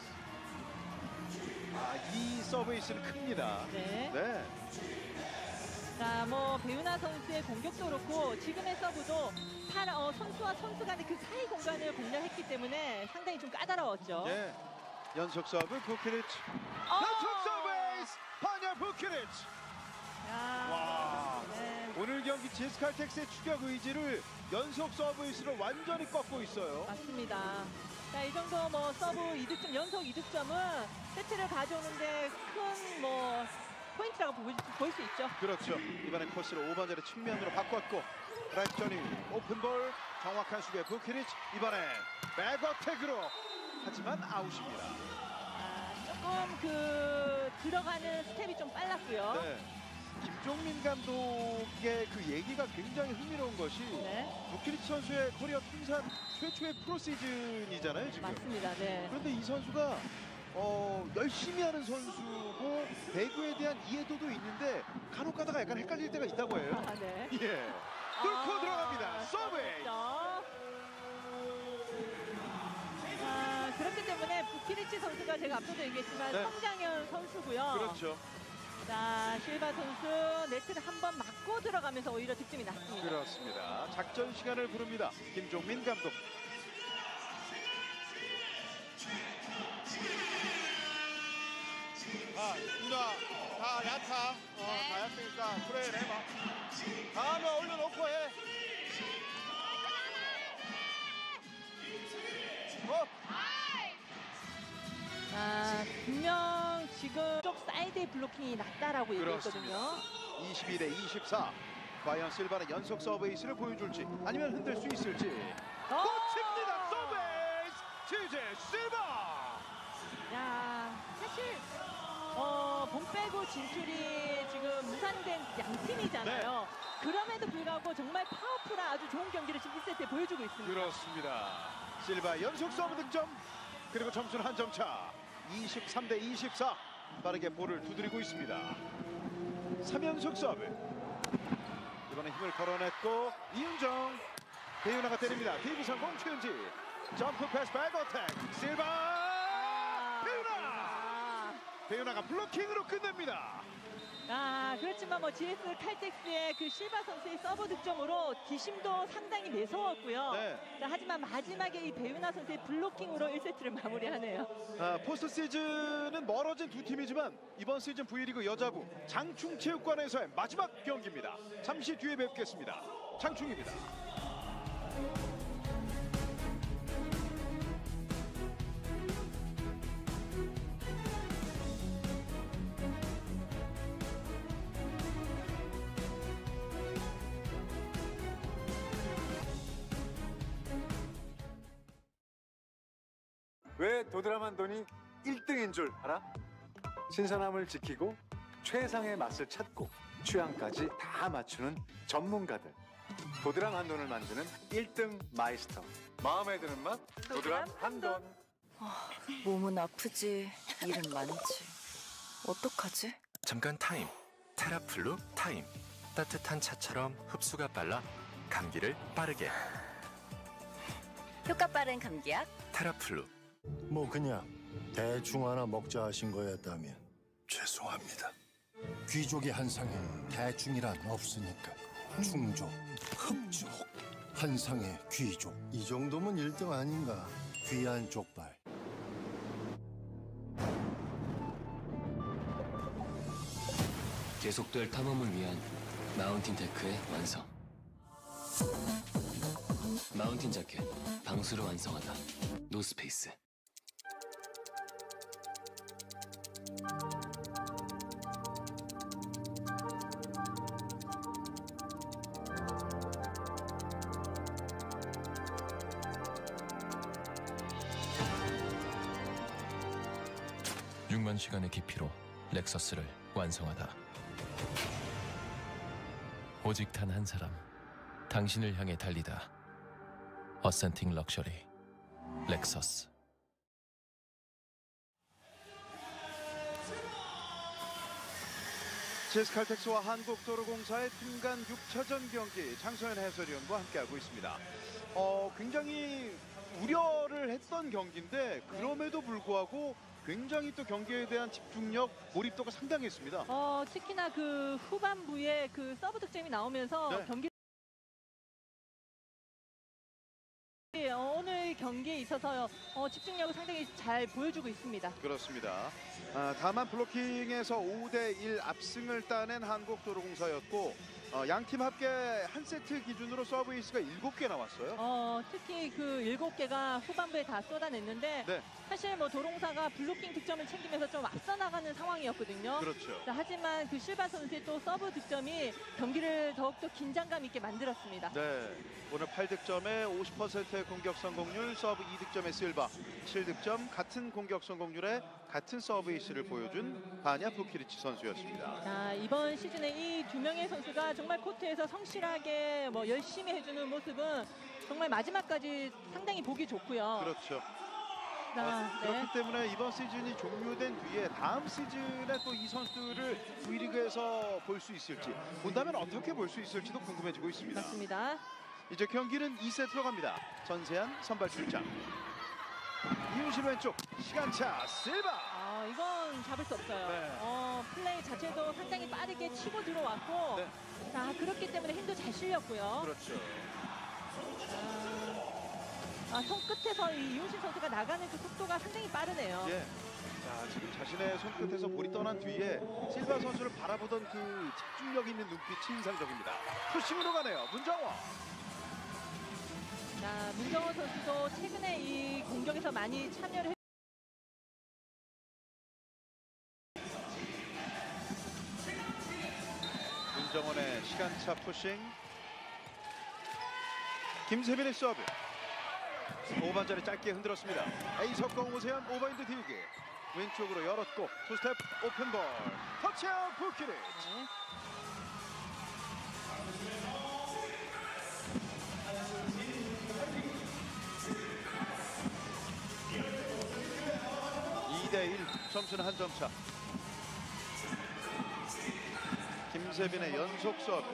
아, 이 서브 에이스는 큽니다. 네. 네. 자, 뭐 배윤아 선수의 공격도 그렇고 지금의 서브도 팔, 어, 선수와 선수 간의 그 사이 공간을 공략했기 때문에 상당히 좀 까다로웠죠. 네. 연속 서브 부케리치. 어! 연속 서브 에이스 파냐 부케리치. 야, 와. 네, 오늘 경기 지에스 칼텍스의 추격 의지를 연속 서브 에이스로 완전히 꺾고 있어요. 맞습니다. 자, 이 정도 뭐 서브 이득점, 연속 이득점은 세트를 가져오는데 큰 뭐 포인트라고 보, 볼 수 있죠. 그렇죠. 이번엔 코스를 오 번 자리 측면으로 바꿨고 라이트 조니 오픈볼 정확한 수비의 부케리치. 이번엔 백어택으로 하지만 아웃입니다. 아, 조금 그 들어가는 스텝이 좀 빨랐고요. 네. 김종민 감독의 그 얘기가 굉장히 흥미로운 것이 네. 부케리치 선수의 코리아 통산 최초의 프로 시즌이잖아요 지금. 맞습니다. 네. 그런데 이 선수가 어, 열심히 하는 선수고 배구에 대한 이해도도 있는데 간혹 가다가 약간 헷갈릴 때가 있다고 해요. 아, 네. 예. 뚫고 아, 들어갑니다. 서브. 그렇죠. 아, 그렇기 때문에 부키리치 선수가 제가 앞서도 얘기했지만 네. 성장현 선수고요. 그렇죠. 자, 실바 선수 네트를 한 번 맞고 들어가면서 오히려 득점이 났습니다. 그렇습니다. 작전 시간을 부릅니다. 김종민 감독. 아, 누나 다 얕아. 어, 다 얕으니까 프레이를 해봐. 다음에 올려놓고 해. 어? 자, 분명 지금 쪽 사이드의 블로킹이 낮다라고 얘기했거든요. 이십이 대 이십사. 과연 실바는 연속 서브에이스를 보여줄지 아니면 흔들 수 있을지. 꽂힙니다. 서브에이스 티제 실바. 야, 사실 어, 본 빼고 진출이 지금 무산된 양 팀이잖아요. 그럼에도 불구하고 정말 파워풀한 아주 좋은 경기를 지금 일 세트에 보여주고 있습니다. 그렇습니다. 실바 연속 서브 득점. 그리고 점수는 한 점 차. 이십삼 대 이십사. 빠르게 볼을 두드리고 있습니다. 삼 연속 서브. 이번에 힘을 걸어냈고 이윤정. 배윤아가 때립니다. 디브 성공 최은지. 점프 패스 백 어택. 실바. 배윤아. 배윤아가 블로킹으로 끝냅니다. 아, 그렇지만 뭐 지에스 칼텍스의 그 실바 선수의 서브 득점으로 뒷심도 상당히 매서웠고요. 네. 자, 하지만 마지막에 이 배윤아 선수의 블로킹으로 일 세트를 마무리하네요. 아, 포스트 시즌은 멀어진 두 팀이지만 이번 시즌 V리그 여자부 장충체육관에서의 마지막 경기입니다. 잠시 뒤에 뵙겠습니다. 장충입니다. 왜 도드라만돈이 일 등인 줄 알아? 신선함을 지키고 최상의 맛을 찾고 취향까지 다 맞추는 전문가들. 도드라만돈을 만드는 일 등 마이스터. 마음에 드는 맛 도드라만돈. 아, 몸은 아프지 일은 많지. 어떡하지? 잠깐 타임. 테라플루 타임. 따뜻한 차처럼 흡수가 빨라 감기를 빠르게. 효과 빠른 감기약 테라플루. 뭐 그냥 대충 하나 먹자 하신 거였다면 죄송합니다. 귀족의 한상에 대충이란 없으니까 충족, 흡족, 한상의 귀족. 이 정도면 일 등 아닌가. 귀한 족발. 계속될 탐험을 위한 마운틴 테크의 완성. 마운틴 자켓, 방수를 완성하다. 노스페이스. 육만 시간의 깊이로 렉서스를 완성하다. 오직 단 한 사람, 당신을 향해 달리다. 어센팅 럭셔리 렉서스. 지에스 칼텍스와 한국도로공사의 팀 간 육 차전 경기 장소연 해설위원과 함께하고 있습니다. 어, 굉장히 우려를 했던 경기인데 그럼에도 불구하고 굉장히 또 경기에 대한 집중력, 몰입도가 상당했습니다. 어, 특히나 그 후반부에 그 서브 득점이 나오면서 네. 경기 오늘 경기에 있어서 어, 집중력을 상당히 잘 보여주고 있습니다. 그렇습니다. 아, 다만 블로킹에서 오 대 일 압승을 따낸 한국도로공사였고 어, 양팀 합계 한 세트 기준으로 서브에이스가 일곱 개 나왔어요. 어, 특히 그 일곱 개가 후반부에 다 쏟아냈는데 네. 사실 뭐 도롱사가 블로킹 득점을 챙기면서 좀 앞서 나가는 상황이었거든요. 그렇죠. 자, 하지만 그 실바 선수의 또 서브 득점이 경기를 더욱더 긴장감 있게 만들었습니다. 네, 오늘 팔 득점에 오십 퍼센트의 공격 성공률, 서브 이 득점의 실바, 칠 득점 같은 공격 성공률에 같은 서브에이스를 보여준 바냐 부키리치 선수였습니다. 자, 이번 시즌에 이 두 명의 선수가 정말 코트에서 성실하게 뭐 열심히 해주는 모습은 정말 마지막까지 상당히 보기 좋고요. 그렇죠. 아, 네. 그렇기 때문에 이번 시즌이 종료된 뒤에 다음 시즌에 또 이 선수들을 V리그에서 볼 수 있을지, 본다면 어떻게 볼 수 있을지도 궁금해지고 있습니다. 맞습니다. 이제 경기는 이 세트로 갑니다. 전세한 선발 출장. 이윤신 왼쪽 시간차 실바. 아, 이건 잡을 수 없어요. 네. 어, 플레이 자체도 상당히 빠르게 치고 들어왔고, 네. 자, 그렇기 때문에 힘도 잘 실렸고요. 그렇죠. 아, 손끝에서 이 이윤신 선수가 나가는 그 속도가 상당히 빠르네요. 예. 자, 지금 자신의 손끝에서 볼이 떠난 뒤에 실바 선수를 바라보던 그 집중력 있는 눈빛이 인상적입니다. 푸싱으로 가네요. 문정원. 자, 문정원 선수도 최근에 이 공격에서 많이 참여를 했... 문정원의 시간차 푸싱. 김세빈의 서브. 오반자리 짧게 흔들었습니다. A 석공 오세현 오버핸드 딜기. 왼쪽으로 열었고 투스텝 오픈볼. 터치아웃 부키리치. 네. 이 대 일, 점수는 한 점 차. 김세빈의 연속 서브.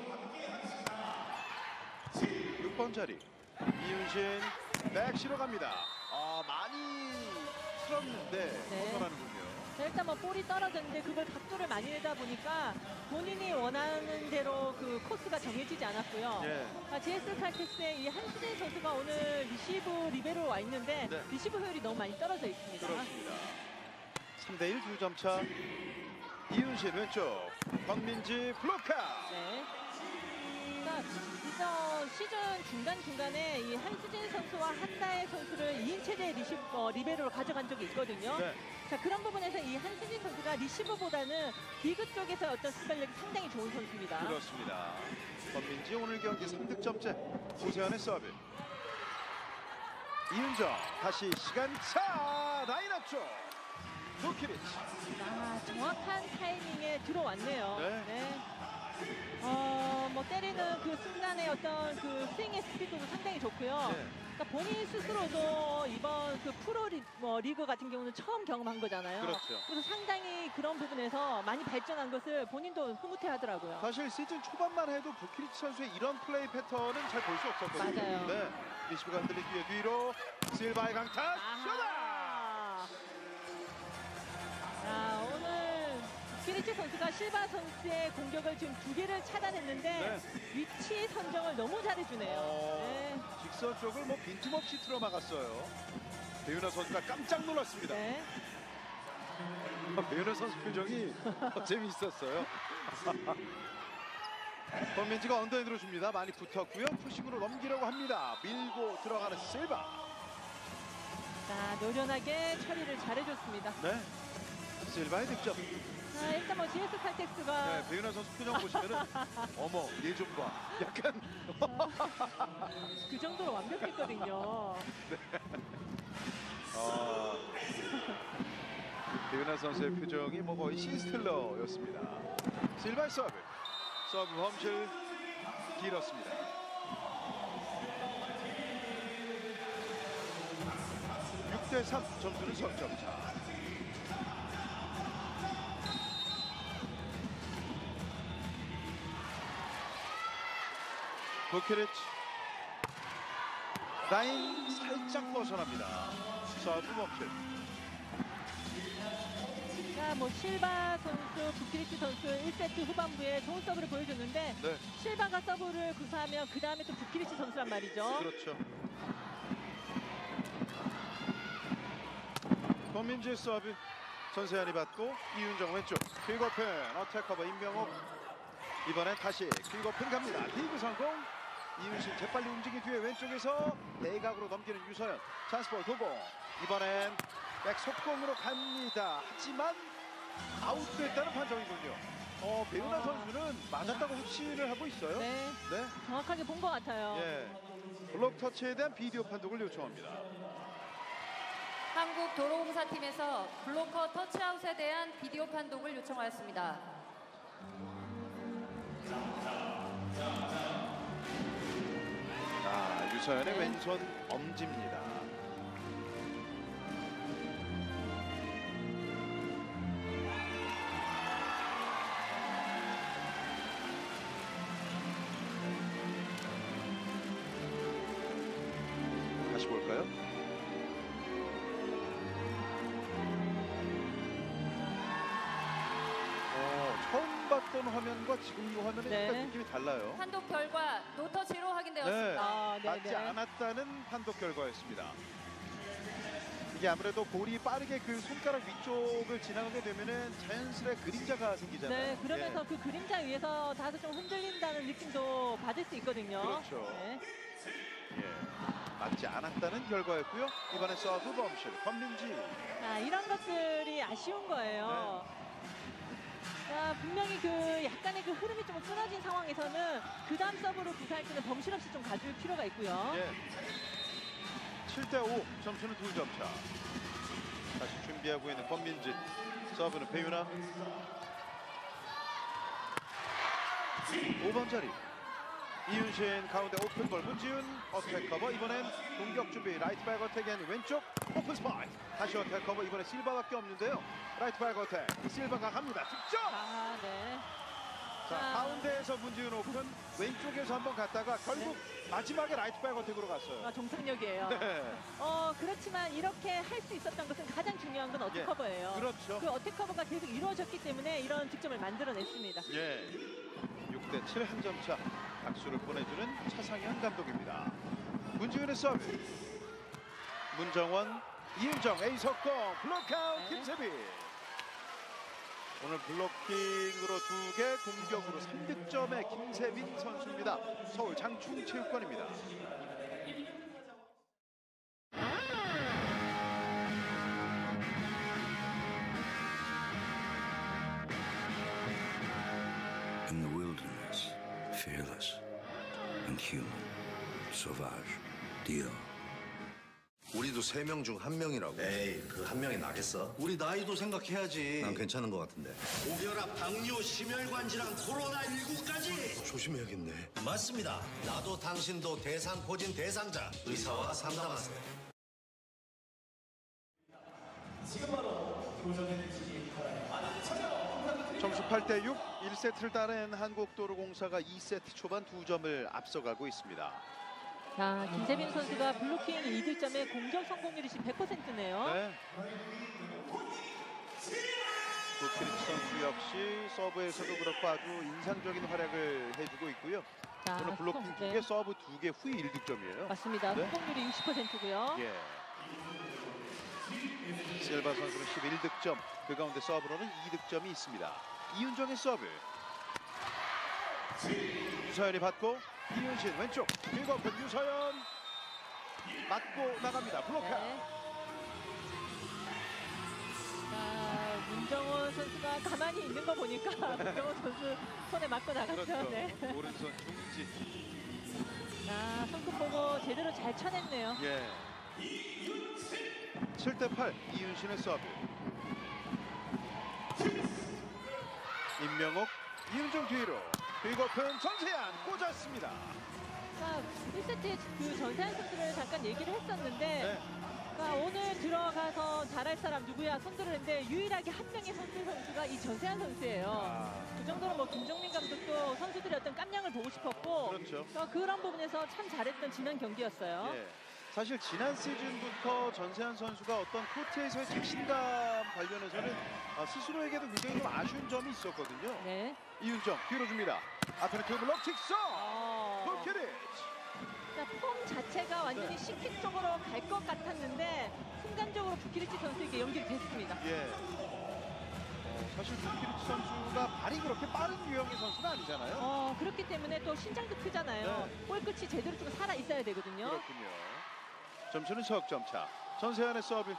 육 번 자리 이윤신 백시로 갑니다. 아, 많이 틀었는데 네. 벗어나는군요. 자, 일단 뭐 볼이 떨어졌는데 그걸 각도를 많이 내다 보니까 본인이 원하는 대로 그 코스가 정해지지 않았고요. 예. 아, 지에스 칼텍스의 이 한수진 선수가 오늘 리시브 리베로 와 있는데 네. 리시브 효율이 너무 많이 떨어져 있습니다. 그렇습니다. 삼 대 일 두 점 차. 이윤신 왼쪽 권민지 블로카. 네. 자, 이저 시즌 중간중간에 이 한수진 선수와 한다혜 선수를 이 인 체제 리시브 어, 리베로로 가져간 적이 있거든요. 네. 자, 그런 부분에서 이 한수진 선수가 리시브보다는 디그 쪽에서 어떤 순발력이 상당히 좋은 선수입니다. 그렇습니다. 권민지 오늘 경기 삼 득점째. 오세현의 서브. 이윤정 다시 시간차 라인 앞쪽. 부키리치. 아, 정확한 타이밍에 들어왔네요. 네. 네. 어, 뭐 때리는 그 순간의 어떤 그 스윙의 스피드도 상당히 좋고요. 네. 그러니까 본인 스스로도 이번 그 프로 리, 뭐 리그 같은 경우는 처음 경험한 거잖아요. 그렇죠. 그래서 상당히 그런 부분에서 많이 발전한 것을 본인도 흐뭇해하더라고요. 사실 시즌 초반만 해도 부키리치 선수의 이런 플레이 패턴은 잘 볼 수 없었거든요. 맞아요. 네. 리시브가 흔들린 뒤에 뒤로 실바의 강타 쏘다. 자, 오늘 부키리치 선수가 실바 선수의 공격을 지금 두 개를 차단했는데 네. 위치 선정을 너무 잘해주네요. 어, 네. 직선 쪽을 뭐 빈틈없이 틀어막았어요. 배윤아 선수가 깜짝 놀랐습니다. 네. 배윤아 선수 표정이 재미있었어요. 권민지가 언더핸드로 줍니다. 많이 붙었고요. 푸싱으로 넘기려고 합니다. 밀고 들어가는 실바. 자, 노련하게 처리를 잘해줬습니다. 네. 실바의 득점. 자, 일단 뭐 지에스 칼텍스가 네, 배윤아 선수 표정 보시면은 어머 얘 좀 봐. 약간 그 정도로 완벽했거든요. 네. 어, 배윤아 선수의 표정이 뭐 거의 신스틸러였습니다. 실바의 서브. 서브 험실 길었습니다. 육 대 삼 점수는 석점 차. 부키리치 라인 살짝 벗어납니다. 서브 멈출. 자, 뭐 실바 선수, 부키리치 선수 일 세트 후반부에 좋은 서브를 보여줬는데 네. 실바가 서브를 구사하면 그 다음에 또 부키리치 선수란 말이죠. 그렇죠. 권민지의 서브. 전세현이 받고 이윤정 왼쪽 퀵오픈 어택 커버 임명옥. 이번엔 다시 퀵오픈 갑니다. 디그 성공. 이윤신 재빨리 움직인 뒤에 왼쪽에서 내각으로 넘기는 유서연. 찬스볼 도공. 이번엔 백 속공으로 갑니다. 하지만 아웃됐다는 판정이군요. 어, 배윤아 아. 선수는 맞았다고 확신을 하고 있어요. 네. 네. 정확하게 본 것 같아요. 예. 블록 터치에 대한 비디오 판독을 요청합니다. 한국도로공사팀에서 블로커 터치아웃에 대한 비디오 판독을 요청하였습니다. 아, 유서연의 네. 왼손 엄지입니다. 다시 볼까요? 어, 처음 봤던 화면과 지금 이 화면은 네. 약간 느낌이 달라요. 판독 결과 노터치로 네, 확인되었습니다. 아, 네, 맞지 네. 않았다는 판독 결과였습니다. 이게 아무래도 볼이 빠르게 그 손가락 위쪽을 지나가게 되면은 자연스레 그림자가 생기잖아요. 네, 그러면서 예. 그 그림자 위에서 다소 좀 흔들린다는 느낌도 받을 수 있거든요. 그렇죠. 네. 예. 맞지 않았다는 결과였고요. 이번에 서브 범실 권민지. 아, 이런 것들이 아쉬운 거예요. 자, 분명히 그 약간의 그 흐름이 좀 끊어진 상황에서는 그 다음 서브로 구사할 때는 범실 없이 좀 가줄 필요가 있고요. 예. 칠 대 오, 점수는 두 점 차. 다시 준비하고 있는 권민지. 서브는 배윤아. 오 번 자리. 이윤신 가운데 오픈볼. 문지훈 어택 커버. 이번엔 공격 준비. 라이트 백 어택 앤 왼쪽 오픈 스파이크. 다시 어택 커버. 이번에 실바밖에 없는데요. 라이트 백 어택. 실바가 갑니다. 득점! 아, 네. 자, 자. 가운데에서 문지훈 오픈. 왼쪽에서 한번 갔다가 결국 마지막에 라이트 백 어택으로 갔어요. 아, 정상력이에요. 네. 어, 그렇지만 이렇게 할 수 있었던 것은 가장 중요한 건 어택 예, 커버예요. 그렇죠. 그 어택 커버가 계속 이루어졌기 때문에 이런 득점을 만들어냈습니다. 예. 육 대 칠 한 점 차. 박수를 보내주는 차상현 감독입니다. 문지훈의 서브. 문정원, 이은정, 에이 석공, 블록아웃 네. 김세빈. 오늘 블로킹으로 두 개, 공격으로 삼 득점의 김세빈 선수입니다. 서울 장충체육관입니다. In the wilderness, fearless and human, sauvage, Dio. 우리도 세 명 중 한 명이라고. 에이, 그 한 명이 나겠어? 우리 나이도 생각해야지. 난 괜찮은 것 같은데. 고혈압, 당뇨, 심혈관질환, 코로나십구까지 조심해야겠네. 맞습니다. 나도 당신도 대상포진 대상자. 의사와 상담하세요. 점수 팔 대 육, 일 세트를 따낸 한국도로공사가 이 세트 초반 두 점을 앞서가고 있습니다. 자, 김세빈 선수가 블로킹 이 득점에 공격 성공률이 지금 백 퍼센트네요. 네. 도키리치 선수 역시 서브에서도 그렇고 아주 인상적인 활약을 해주고 있고요. 자, 오늘 블로킹 두 개, 네. 서브 두 개 후에 일 득점이에요. 맞습니다. 네. 성공률이 육십 퍼센트고요. 예. 실바 선수는 십일 득점, 그 가운데 서브로는 이 득점이 있습니다. 이윤정의 서브. 유서연이 받고 이윤신 왼쪽 길거픈 유서연 맞고 나갑니다. 블록아웃. 네. 자, 문정원 선수가 가만히 있는 거 보니까 문정원 선수 손에 맞고 나갔죠. 그렇죠. 네. 오른손 중지. 자, 손끝 보고 제대로 잘 쳐냈네요. 예. 칠 대 팔 이윤신의 서브. 임명옥 이윤정 뒤로 빌거픈 전세한 꽂았습니다. 자, 일 세트에 그 전세한 선수를 잠깐 얘기를 했었는데 네. 자, 오늘 들어가서 잘할 사람 누구야 손들을 했는데 유일하게 한 명의 선수 선수가 이 전세한 선수예요. 아. 그 정도로 뭐 김종민 감독도 선수들의 어떤 깜냥을 보고 싶었고 그렇죠. 어, 그런 부분에서 참 잘했던 지난 경기였어요. 예. 사실 지난 시즌부터 전세한 선수가 어떤 코트에서의 자신감 관련해서는 아, 스스로에게도 굉장히 좀 아쉬운 점이 있었거든요. 네. 이윤정 뒤로 줍니다. 앞에는 투블럭 직선. 어. 도키리치. 자, 폼 자체가 완전히 네. 시킥 쪽으로 갈 것 같았는데 순간적으로 부키리치 선수에게 연결이 됐습니다. 예. 어, 사실 도키리치 선수가 발이 그렇게 빠른 유형의 선수는 아니잖아요. 어, 그렇기 때문에 또 신장도 크잖아요. 네. 볼 끝이 제대로 좀 살아 있어야 되거든요. 그렇군요. 점수는 석점 차. 전세현의 서브.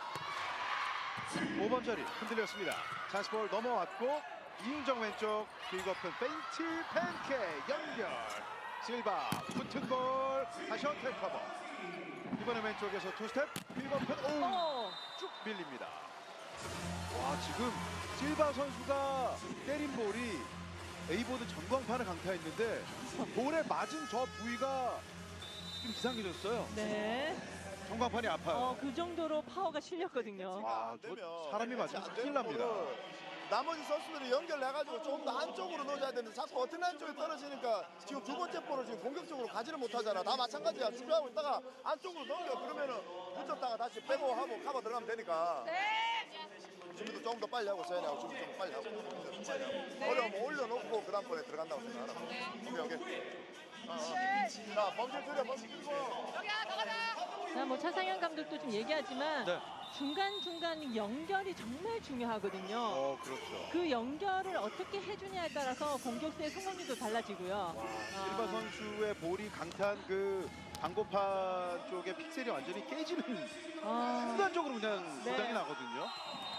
오 번 자리 흔들렸습니다. 찬스볼 넘어왔고 이윤정 왼쪽 길거픈 페인트 팬케이크 연결. 실바 붙은 볼 다시 어택 커버. 이번에 왼쪽에서 투 스텝 길거픈 오 쭉 밀립니다. 와, 지금 실바 선수가 때린 볼이 A보드 전광판을 강타했는데 볼에 맞은 저 부위가 좀 이상해졌어요. 네. 전광판이 아파요. 어, 그 정도로 파워가 실렸거든요. 아, 저 사람이 맞으면 큰일 납니다. 나머지 선수들이 연결해가지고 조금 더 안쪽으로 넣어줘야 되는데 자꾸 어떤 안쪽에 떨어지니까 지금 두 번째 볼을 지금 공격적으로 가지를 못하잖아. 다 마찬가지야. 수비하고 있다가 안쪽으로 넘겨. 그러면은 붙였다가 다시 빼고 하고 카버 들어가면 되니까. 준비도 조금 더 빨리 하고 서현이하고 준비 좀 빨리 하고. 빨리 하고. 어려우면 올려놓고 그 다음번에 들어간다고 생각하라. 오케이 오케이. 어, 어. 자 범실 들여 범실 들고. 자, 뭐 차상현 감독도 좀 얘기하지만 네. 중간중간 연결이 정말 중요하거든요. 어, 그렇죠. 그 연결을 어떻게 해주냐에 따라서 공격수의 성공률도 달라지고요. 실바 아, 선수의 볼이 강타한 그 방고판 쪽에 픽셀이 완전히 깨지는 아, 순간적으로 그냥 네. 고장이 나거든요.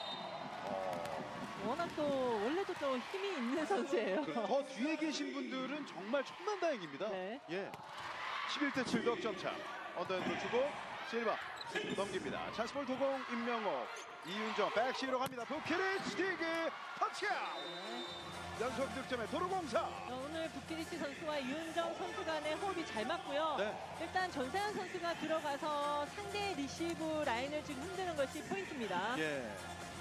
워낙 또 원래도 좀 힘이 있는 선수예요. 그 더 뒤에 계신 분들은 정말 천만다행입니다. 네. 예. 십일 대 칠 덕점차. 언더핸드로 주고 실바 넘깁니다. 찬스볼 도공 임명옥. 이윤정 백시로 갑니다. 부키리치 디그 터치아웃. 연속 득점에 도로공사. 어, 오늘 부키리치 선수와 이윤정 선수 간의 호흡이 잘 맞고요. 네. 일단 전세현 선수가 들어가서 상대 리시브 라인을 지금 흔드는 것이 포인트입니다. 예.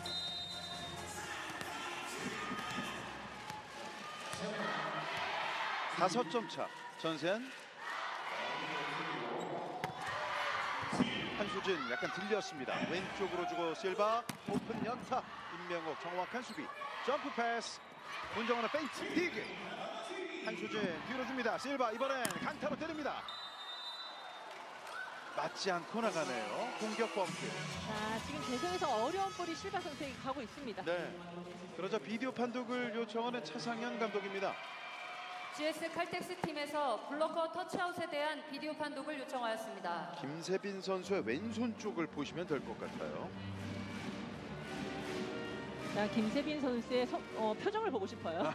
다섯 점 차. 전세현. 한수진 약간 들렸습니다. 왼쪽으로 주고 실바 오픈 연타. 임명옥 정확한 수비. 점프 패스. 문정원의 페인트 디그. 한수진 뒤로 줍니다. 실바 이번엔 강타로 때립니다. 맞지 않고 나가네요. 공격 범퇴. 자, 지금 계속해서 어려운 볼이 실바 선수에게 가고 있습니다. 네. 그러자 비디오 판독을 요청하는 차상현 감독입니다. 지에스 칼텍스 팀에서 블로커 터치아웃에 대한 비디오 판독을 요청하였습니다. 김세빈 선수의 왼손 쪽을 보시면 될 것 같아요. 자, 김세빈 선수의 서, 어, 표정을 보고 싶어요.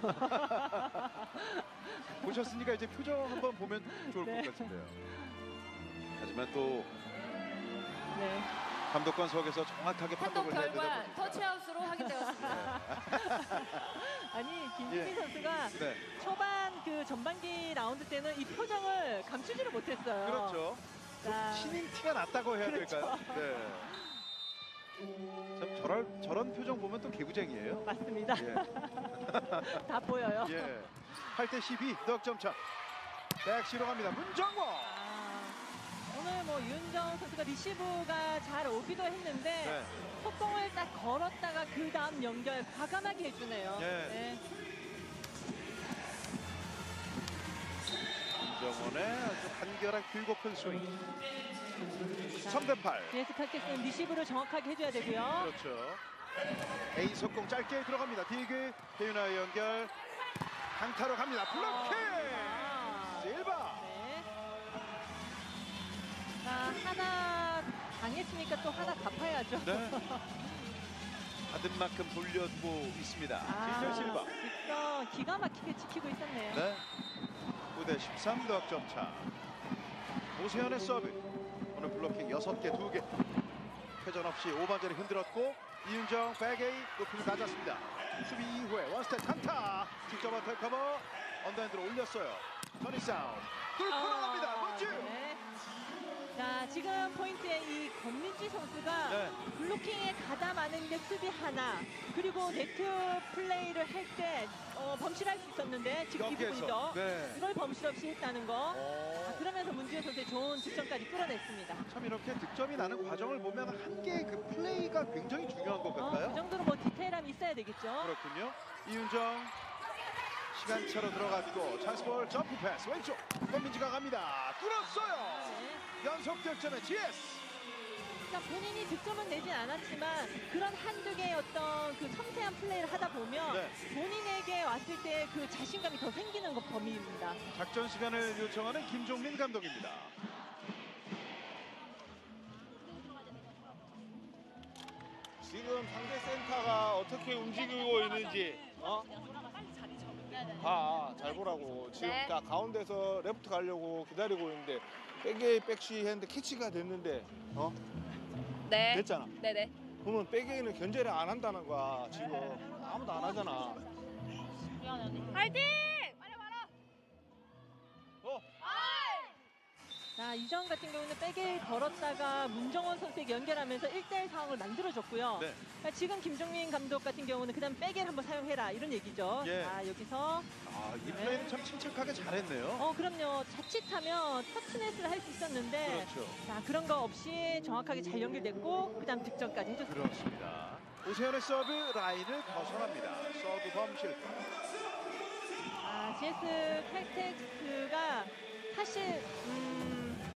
보셨으니까 이제 표정 한번 보면 좋을 네. 것 같은데요. 하지만 또 네. 감독관석에서 정확하게 판독 판독을 해야 되다 결과 보니까. 터치아웃으로 확인되었습니다. 아니, 김세빈 예. 선수가 네. 초반 그 전반기 라운드 때는 이 표정을 감추지를 못했어요. 그렇죠. 자, 신인 티가 났다고 해야 그렇죠. 될까요? 네. 참 저런 저런 표정 보면 또 개구쟁이에요. 맞습니다. 예. 다 보여요. 예. 팔 대 십이 득점 차. 백시로 갑니다. 문정원. 아, 오늘 뭐 윤정 선수가 리시브가 잘 오기도 했는데 네. 속공을 딱 걸었다가 그 다음 연결 과감하게 해주네요. 예. 네. 문정원의 아주 간결한 길고픈 스윙. 삼 대 팔. 지에스 칼텍스는 리시브를 정확하게 해줘야 되고요. 그렇죠. A 속공 짧게 들어갑니다. 디그 배윤아의 연결. 강타로 갑니다. 블록킹. 아, 실바. 네. 자, 하나 당했으니까 또 하나 갚아야죠. 네. 받은 만큼 돌려주고 있습니다. 아, 진짜 실바. 득점 기가 막히게 지키고 있었네요. 네. 구 대 십삼 득점 차. 오세현의 서브. 오늘 블로킹 여섯 개, 두 개. 회전 없이 오 번 전에 흔들었고 이윤정 백에이 높이를 낮았습니다. 수비 이후에 원스텝 강타. 직접 어택 커버. 언더핸드로 올렸어요. 터니 싸움. 뚫고 나갑니다. 문주. 네. 자, 지금 포인트에 이 권민지 선수가 네. 블로킹에 가다 마는데 수비 하나, 그리고 네트 플레이를 할 때 어, 범실할 수 있었는데 지금 이 여기에서, 부분이죠. 네. 이걸 범실 없이 했다는 거. 오. 자, 그러면서 문주현 선수의 좋은 득점까지 끌어냈습니다. 참 이렇게 득점이 나는 과정을 보면 한 개의 그 플레이가 굉장히 중요한 것 어, 같아요. 그 정도로 뭐 디테일함이 있어야 되겠죠. 그렇군요. 이윤정 시간차로 들어갔고 찬스볼 점프 패스 왼쪽 권민지가 갑니다. 뚫었어요. 네. 연속 득점의 지에스. 그러니까 본인이 득점은 내진 않았지만 그런 한두 개의 어떤 그 섬세한 플레이를 하다 보면 네. 본인에게 왔을 때 그 자신감이 더 생기는 것 범위입니다. 작전 시간을 요청하는 김종민 감독입니다. 지금 상대 센터가 어떻게 움직이고 있는지 어? 봐, 잘 보라고. 지금 네. 다 가운데서 레프트 가려고 기다리고 있는데 백에이 백시 했는데 캐치가 됐는데 어? 네. 됐잖아. 네네. 그러면 백에이는 견제를 안 한다는 거야. 지금 아무도 안 하잖아. 화이팅! 어? 자, 이전 같은 경우는 백에 걸었다가 문정원 선수에게 연결하면서 일 대 일 상황을 만들어줬고요. 네. 자, 지금 김종민 감독 같은 경우는 그다음 백에 한번 사용해라 이런 얘기죠. 예. 자, 여기서 아, 이 플레이는 참 침착하게 잘했네요. 어, 그럼요. 자칫하면 터치넷을 할 수 있었는데 그렇죠. 자, 그런 거 없이 정확하게 잘 연결됐고 그다음 득점까지 해줬습니다. 그렇습니다. 오세현의 서브 라인을 벗어납니다. 서브 범 실패. 아, 지에스 칼텍스가 사실 음,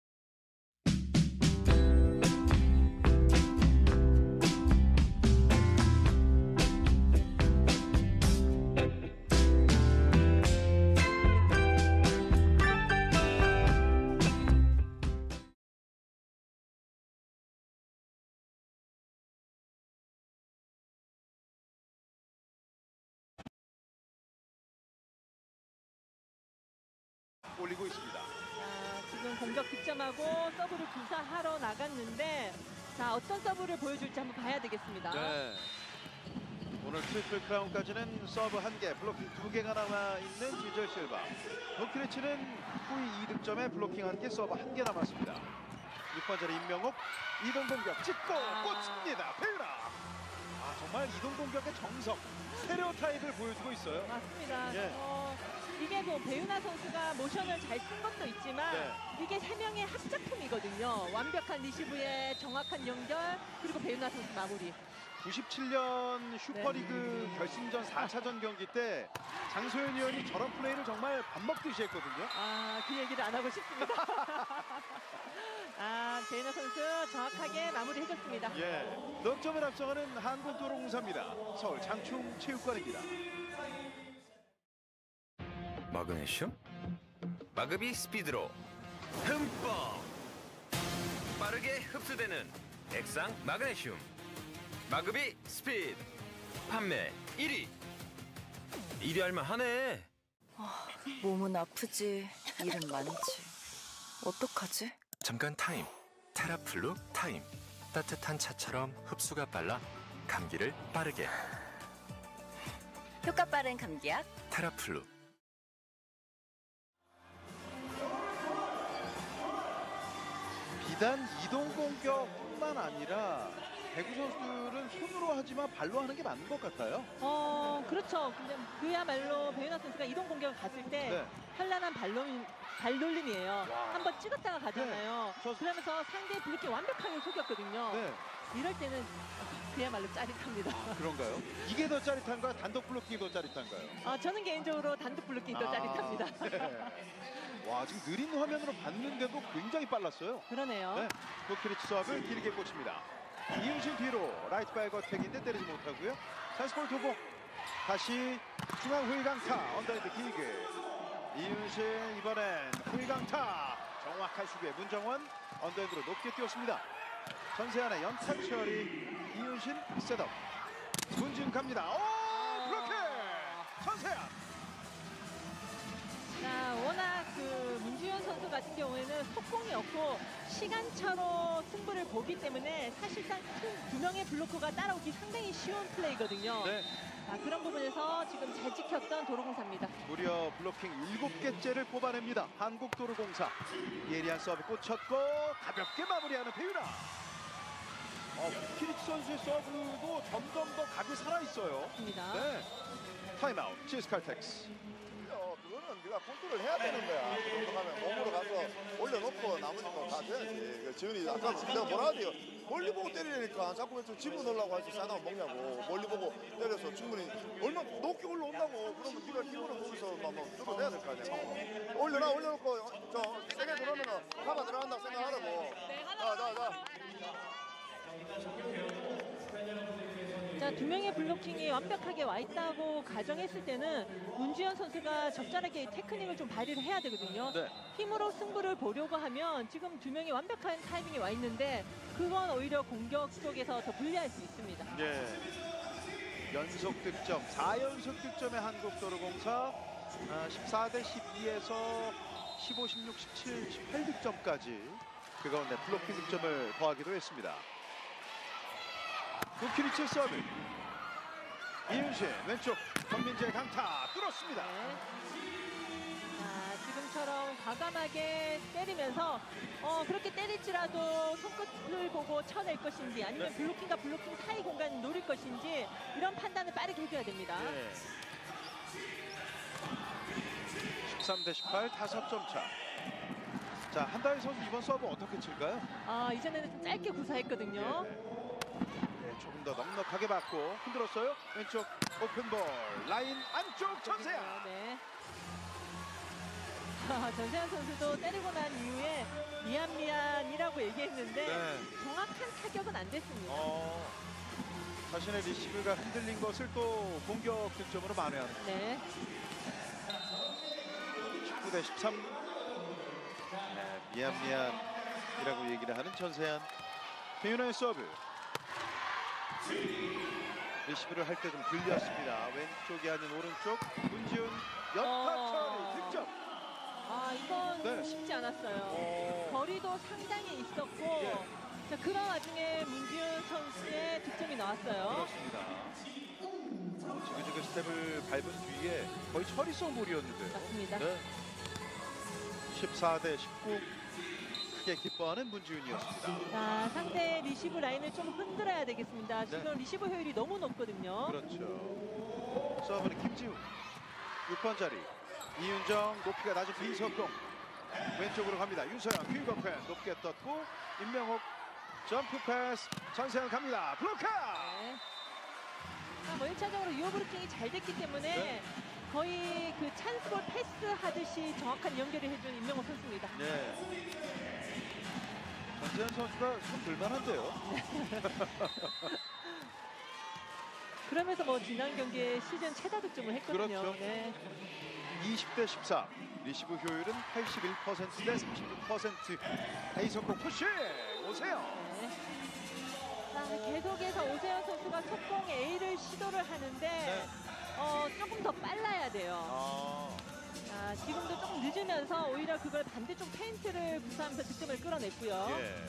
올리고 있습니다. 자, 지금 공격 득점하고 서브를 구사하러 나갔는데 자, 어떤 서브를 보여줄지 한번 봐야 되겠습니다. 네. 오늘 트리플 크라운까지는 서브 한 개, 블로킹 두 개가 남아있는 지젤 실바. 노키리치는 후위 이 득점에 블로킹 한 개, 서브 한 개 남았습니다. 육 번 자리 임명옥, 이동 공격 찍고 아. 꽂힙니다. 배우라. 아, 정말 이동 공격의 정석, 스테레오타입을 보여주고 있어요. 맞습니다. 예. 어, 이게 뭐 배우나 선수가 모션을 잘 쓴 것도 있지만 네. 이게 세 명의 합작품이거든요. 완벽한 리시브에 정확한 연결 그리고 배우나 선수 마무리. 구십칠 년 슈퍼리그 네. 결승전 사 차전 경기 때 장소연 의원이 저런 플레이를 정말 밥 먹듯이 했거든요. 아, 그 얘기를 안 하고 싶습니다. 아, 배우나 선수 정확하게 마무리해줬습니다. 예, 넉점을 앞서가는 한국도로공사입니다. 서울 장충 체육관입니다. 마그네슘? 마그비 스피드로 흠뻑 빠르게 흡수되는 액상 마그네슘 마그비 스피드 판매 일 위 일 위 할만 하네. 아, 몸은 아프지 일은 많지. 어떡하지? 잠깐 타임. 테라플루 타임. 따뜻한 차처럼 흡수가 빨라 감기를 빠르게. 효과 빠른 감기약 테라플루. 비단 이동 공격뿐만 아니라 배구 선수들은 손으로 하지만 발로 하는 게 맞는 것 같아요. 어, 그렇죠. 근데 그야말로 배우나 선수가 이동 공격을 갔을 때 네. 현란한 발놀림, 발놀림이에요. 한번 찍었다가 가잖아요. 네. 그러면서 상대 블록이 완벽하게 속였거든요. 네. 이럴 때는 그야말로 짜릿합니다. 아, 그런가요? 이게 더 짜릿한가요? 단독 블로킹이 더 짜릿한가요? 아, 저는 개인적으로 단독 블록이 더 아, 짜릿합니다. 네. 와, 지금 느린 화면으로 봤는데도 굉장히 빨랐어요. 그러네요. 네. 노키리치 서브를 길게 꽂힙니다. 이윤신 뒤로 라이트 발거택인데 때리지 못하고요. 찬스볼 두고 다시 중앙 후위 강타 언더핸드 기그. 이윤신 이번엔 후위 강타 정확한 수비에 문정원 언더핸드로 높게 뛰었습니다. 전세환의 연타 처리. 이윤신 셋업. 문진 갑니다. 오, 블로킹! 전세환. 자, 워낙 그 문주현 선수 같은 경우에는 속공이 없고 시간차로 승부를 보기 때문에 사실상 두 명의 블로커가 따라오기 상당히 쉬운 플레이거든요. 네. 자, 그런 부분에서 지금 잘 지켰던 도로공사입니다. 무려 블로킹 일곱 개째를 뽑아냅니다. 한국도로공사. 예리한 서브 꽂혔고 가볍게 마무리하는 배유라. 어, 키리치 선수의 서브도 점점 더 각이 살아있어요. 맞습니다. 네. 타임아웃. 지에스 칼텍스. 그거는 네가 컨트롤 해야 되는 거야. 그 정도 가면 몸으로 가서 올려놓고 나머지 거다 줘야지. 그 지훈이 아까 내가 뭐라 하지? 멀리 보고 때리려니까 자꾸 왜 집어넣으려고 하지? 싸다고 먹냐고. 멀리 보고 때려서 충분히 얼마 높게 올라온다고. 그러면 네가 힘으로 거기서 막 뚫어내야 될 거 아니야. 올려놔 올려놓고 저 세게 들어오면 가봐 들어간다고 생각하라고. 자, 자, 자. 자, 두 명의 블로킹이 완벽하게 와 있다고 가정했을 때는 문주현 선수가 적절하게 테크닉을 좀 발휘를 해야 되거든요. 네. 힘으로 승부를 보려고 하면 지금 두 명이 완벽한 타이밍이 와 있는데 그건 오히려 공격 속에서 더 불리할 수 있습니다. 예. 연속 득점, 사 연속 득점의 한국도로공사. 아, 십사 대 십이에서 십오, 십육, 십칠, 십팔 득점까지 그 가운데 블로킹 득점을 더하기도 했습니다. 노키리치 서브. 이윤신 왼쪽 전민재 강타 뚫었습니다. 네. 자, 지금처럼 과감하게 때리면서 어, 그렇게 때릴지라도 손끝을 보고 쳐낼 것인지 아니면 네. 블로킹과 블로킹 사이 공간을 노릴 것인지 이런 판단을 빠르게 해줘야 됩니다. 네. 십삼 대 십팔 다섯 점 차. 자, 한다희 선수 이번 서브 어떻게 칠까요? 아, 이전에는 좀 짧게 구사했거든요. 네, 네, 조금 더 넉넉하게 받고 흔들었어요. 왼쪽 오픈볼 라인 안쪽 전세현. 네. 아, 전세현 선수도 때리고 난 이후에 미안 미안이라고 얘기했는데 네. 정확한 타격은 안 됐습니다. 어, 자신의 리시브가 흔들린 것을 또 공격 득점으로 만회하는. 네. 십구 대 십삼. 네, 미안 미안이라고 얘기를 하는 전세현. 배윤아의 서브. 리시브를 할 때 좀 들렸습니다. 왼쪽이 아닌 오른쪽. 문지훈 연타 처리 득점. 아, 이건 네. 쉽지 않았어요. 어. 거리도 상당히 있었고 예. 자, 그런 와중에 문지훈 선수의 득점이 나왔어요. 그렇습니다. 지그지그 스텝을 밟은 뒤에 거의 처리성 볼이었는데요. 맞습니다. 네. 십사 대 십구. 크게 기뻐하는 문지훈이었습니다. 자, 상대 리시브 라인을 좀 흔들어야 되겠습니다. 네. 지금 리시브 효율이 너무 높거든요. 그렇죠. 서브는 김지훈. 육 번 자리. 이윤정 높이가 낮은 빈석공. 왼쪽으로 갑니다. 윤서영 퀵어펜 높게 떴고 임명옥 점프 패스. 전세현 갑니다. 블로커. 네. 아, 뭐 일 차적으로 유어 브루킹이 잘 됐기 때문에 네. 거의 그 찬스볼 패스 하듯이 정확한 연결을 해준 임명호 선수입니다. 네. 전세현 선수가 손 들만한데요. 그러면서 뭐 지난 경기에 시즌 최다 득점을 했거든요. 그렇죠. 네. 이십 대 십사. 리시브 효율은 팔십일 퍼센트 대 삼십육 퍼센트. 에이성공 푸시. 오세요. 네. 자, 계속해서 오세현 선수가 속공 A를 시도를 하는데 네. 어, 조금 더 빨라야 돼요. 아. 자, 지금도 조금 늦으면서 오히려 그걸 반대쪽 페인트를 구사하면서 득점을 끌어냈고요. 예.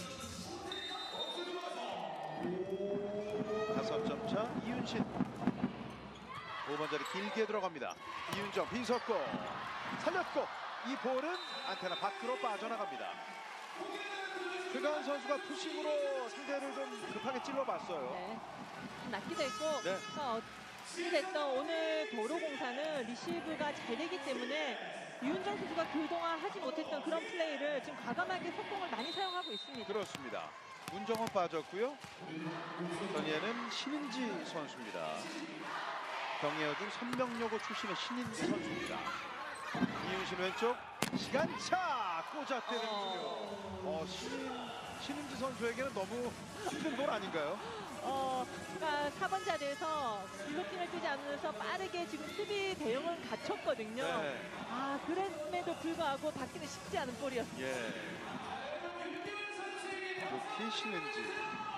다섯 점 차 이윤신. 오 번 자리 길게 들어갑니다. 이윤정 빈석고 살렸고 이 볼은 안테나 밖으로 빠져나갑니다. 최가은 선수가 푸싱으로 상대를 좀 급하게 찔러봤어요. 네. 좀 낮기도 했고 네. 어, 어찌됐든 오늘 도로공사는 리시브가 잘 되기 때문에 이윤정 선수가 그동안 하지 못했던 그런 플레이를 지금 과감하게 속공을 많이 사용하고 있습니다. 그렇습니다. 문정원 빠졌고요. 전예는 신인지 선수입니다. 경혜여중 선명여고 출신의 신인지 선수입니다. 이윤신 왼쪽 시간차 꽂아 때리는 어... 어, 신인, 신인지 선수에게는 너무 힘든 볼 아닌가요? 어, 그러니까 사 번 자리에서 블로킹을 뜨지 않으면서 빠르게 지금 수비 대응을 갖췄거든요. 네. 아, 그럼에도 불구하고 받기는 쉽지 않은 볼이었습니다. 예. 로키 신은지.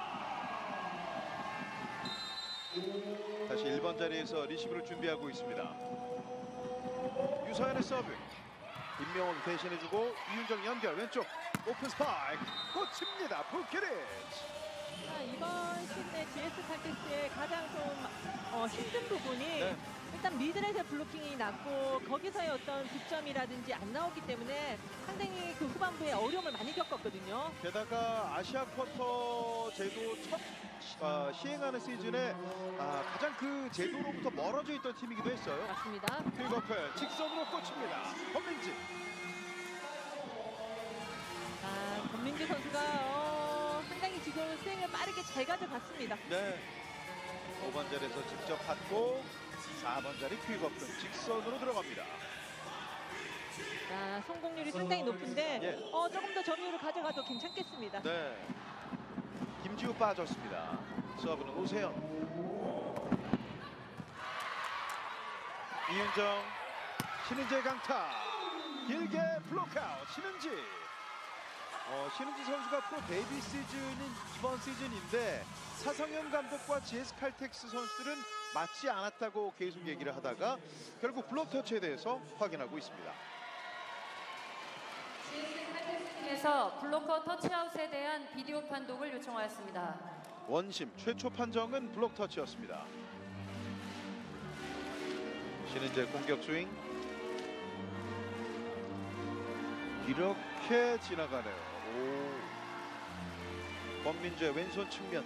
다시 일 번 자리에서 리시브를 준비하고 있습니다. 유서연의 서브. 임명원 대신해주고 이윤정 연결 왼쪽 오픈 스파이크 꽂힙니다. 풀키리치. 자, 이번 시즌의 지에스 칼텍스의 가장 좀 어, 힘든 부분이 네. 일단 미들에서 블로킹이 낮고 거기서의 어떤 득점이라든지 안 나오기 때문에 상당히 그 후반부에 어려움을 많이 겪었거든요. 게다가 아시아 쿼터 제도 첫 어, 시행하는 시즌에 아, 가장 그 제도로부터 멀어져 있던 팀이기도 했어요. 맞습니다. 퀵어펜 직선으로 꽂힙니다. 권민지. 아, 권민지 선수가 어, 상당히 지금 스윙을 빠르게 잘 가져갔습니다. 네. 오 번 자리에서 직접 받고 사 번 자리 퀵어펜 직선으로 들어갑니다. 자, 성공률이 상당히 높은데 예. 어, 조금 더 점유율을 가져가도 괜찮겠습니다. 네. 김지우 빠졌습니다. 서브는 오세영. 이윤정. 신은재 강타. 길게 블록아웃. 신은지. 어, 신은지 선수가 프로 데뷔 시즌인 이번 시즌인데 사성현 감독과 지에스 칼텍스 선수들은 맞지 않았다고 계속 얘기를 하다가 결국 블록 터치에 대해서 확인하고 있습니다. 팀에서 블로커 터치아웃에 대한 비디오 판독을 요청하였습니다. 원심 최초 판정은 블록 터치였습니다. 신은재 공격 스윙. 이렇게 지나가네요. 오. 권민재 왼손 측면.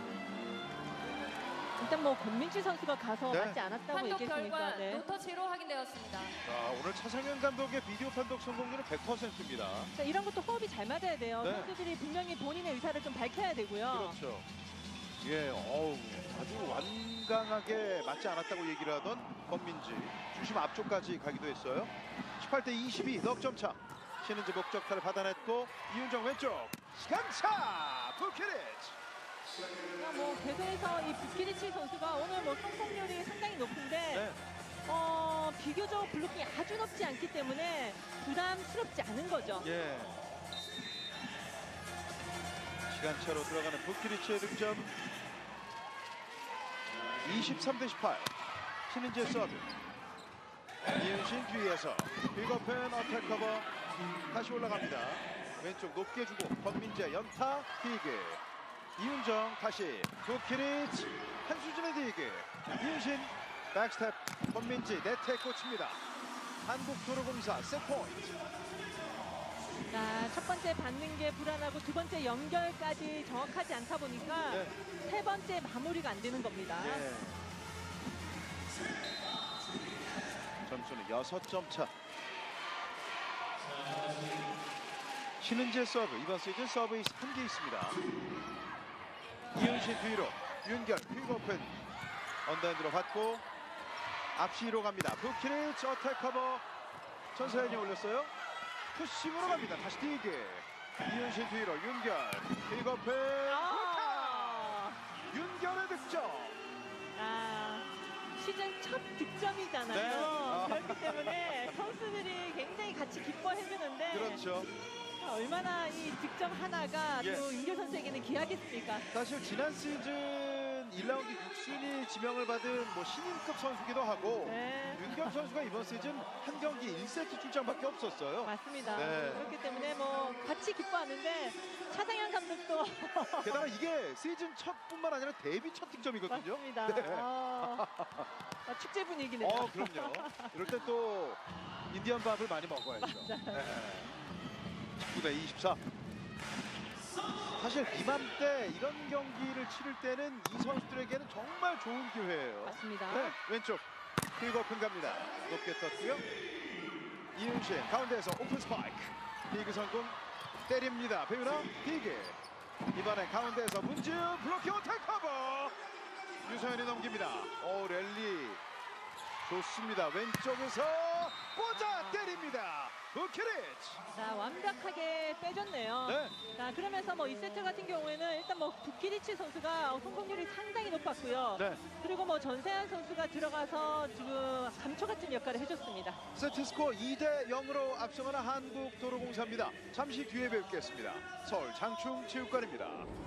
일단 뭐 권민지 선수가 가서 네. 맞지 않았다고 판독 얘기했으니까. 결과 네. 노터치로 확인되었습니다. 자, 오늘 차상현 감독의 비디오 판독 성공률은 백 퍼센트입니다. 자, 이런 것도 호흡이 잘 맞아야 돼요. 네. 선수들이 분명히 본인의 의사를 좀 밝혀야 되고요. 그렇죠. 예, 어우, 아주 완강하게 맞지 않았다고 얘기를 하던 권민지. 중심 앞쪽까지 가기도 했어요. 십팔 대 이십이 넉점 차. 신은지 목적타를 받아냈고 이윤정 왼쪽. 시간차! 부키리치! 뭐 계속해서 이 부키리치 선수가 오늘 뭐 성공률이 상당히 높은데 네. 어, 비교적 블로킹이 아주 높지 않기 때문에 부담스럽지 않은 거죠. 예. 시간차로 들어가는 부키리치의 득점. 이십삼 대 십팔. 신은지의 서브. 이윤신 뒤에서 빅오펜 어택 커버. 다시 올라갑니다. 왼쪽 높게 주고 권민재 연타 디그. 이윤정 다시 부키리치 한수진의 디그. 이윤신 백스텝 권민지 네트에 꽂힙니다. 한국도로공사 세트포인트. 자, 첫 번째 받는 게 불안하고 두 번째 연결까지 정확하지 않다 보니까 네. 세 번째 마무리가 안 되는 겁니다. 네. 점수는 여섯 점 차. 신은재 서브. 이번 시즌 서브에이스 한 개 있습니다. 이윤신 뒤로 윤결 퀵오픈 언더핸드로 받고 앞시로 갑니다. 부키리치 어택 커버. 전서현이 올렸어요. 푸싱으로 갑니다. 다시 디그. 이윤신 뒤로 윤결 퀵오픈. 아! 윤결의 득점. 아, 시즌 첫 득점이잖아요. 네. 아. 그렇기 때문에 선수들이 굉장히 같이 기뻐해주는데 그렇죠. 얼마나 이 득점 하나가 예. 또 윤결 선수에게는 귀하겠습니까? 사실 지난 시즌 일 라운드 육 순위 지명을 받은 뭐 신인급 선수기도 하고 네. 윤겸 선수가 이번 시즌 한 경기 일 세트 출장밖에 없었어요. 맞습니다. 네. 그렇기 때문에 뭐 같이 기뻐하는데 차상현 감독도 게다가 이게 시즌 첫뿐만 아니라 데뷔 첫 득점이거든요. 맞습니다. 네. 어, 아, 축제 분위기네요. 어, 그럼요. 이럴 때 또 인디언 밥을 많이 먹어야죠. 네. 십구 대 이십사. 사실 이맘때 이런 경기를 치를 때는 이 선수들에게는 정말 좋은 기회예요. 맞습니다. 네, 왼쪽 픽오픈 갑니다. 높게 떴고요. 이윤신 가운데에서 오픈 스파이크. 디그 성공. 때립니다. 배우나 디그. 이번엔 가운데에서 문지우 블로킹 어택 커버. 유서연이 넘깁니다. 오, 랠리 좋습니다. 왼쪽에서 꽂아 때립니다. 부키리치. 자, 완벽하게 빼줬네요. 네. 자, 그러면서 뭐 이 세트 같은 경우에는 일단 뭐 부키리치 선수가 성공률이 상당히 높았고요. 네. 그리고 뭐 전세현 선수가 들어가서 지금 감초 같은 역할을 해줬습니다. 세트 스코어 이 대 영으로 앞서가는 한국도로공사입니다. 잠시 뒤에 뵙겠습니다. 서울 장충체육관입니다.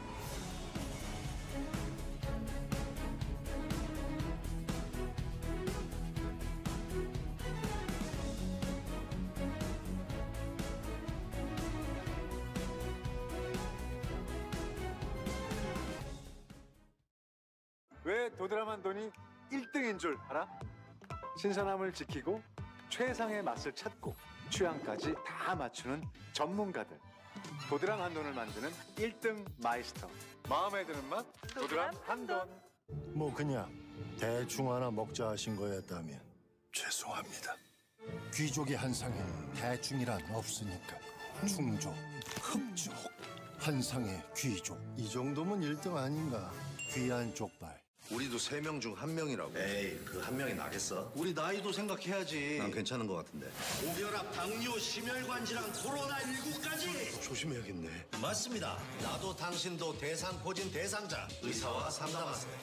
왜 도드라만 돈이 일 등인 줄 알아? 신선함을 지키고 최상의 맛을 찾고 취향까지 다 맞추는 전문가들. 도드람 한돈을 만드는 일 등 마이스터. 마음에 드는 맛 도드람 한돈. 뭐 그냥 대충 하나 먹자 하신 거였다면 죄송합니다. 귀족의 한상에는 대충이란 없으니까 충족, 흡족, 한상의 귀족. 이 정도면 일 등 아닌가. 귀한 족발. 우리도 세 명 중 한 명이라고. 에이, 그 한 명이 나겠어? 우리 나이도 생각해야지. 난 괜찮은 것 같은데. 고혈압, 당뇨, 심혈관질환, 코로나십구까지 조심해야겠네. 맞습니다. 나도 당신도 대상포진 대상자. 의사와 상담하세요.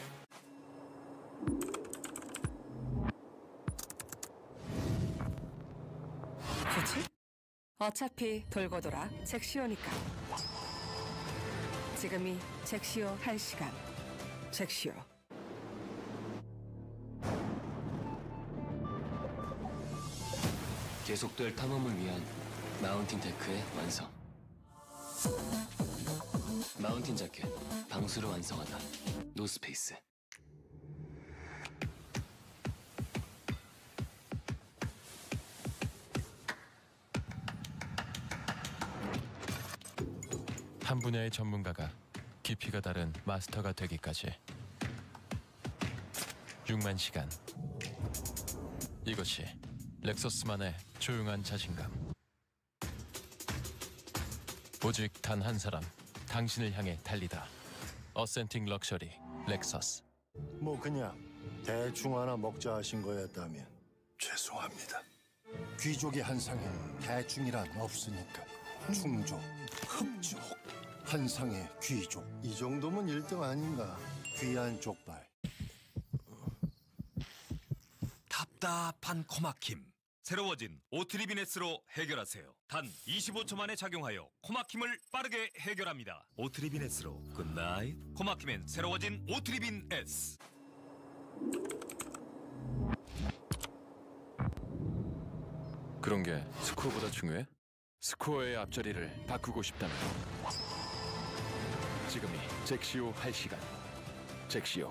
좋지? 어차피 돌고 돌아 잭시오니까. 지금이 잭시오 할 시간. 잭시오. 계속될 탐험을 위한 마운틴 테크의 완성. 마운틴 자켓, 방수를 완성하다. 노스페이스. 한 분야의 전문가가 깊이가 다른 마스터가 되기까지 육만 시간. 이것이 렉서스만의 조용한 자신감. 오직 단 한 사람, 당신을 향해 달리다. 어센팅 럭셔리 렉서스. 뭐 그냥 대충 하나 먹자 하신 거였다면 죄송합니다. 귀족의 한상에는 대충이란 없으니까 충족, 흡족, 한상의 귀족. 이 정도면 일 등 아닌가. 귀한 족발. 답답한 코막힘. 새로워진 오트리비네스로 해결하세요. 단 이십오 초 만에 작용하여 코막힘을 빠르게 해결합니다. 오트리비네스로 굿나잇. 코막힘엔 새로워진 오트리빈 S. 그런 게 스코어보다 중요해? 스코어의 앞자리를 바꾸고 싶다면 지금이 잭시오 할 시간. 잭시오.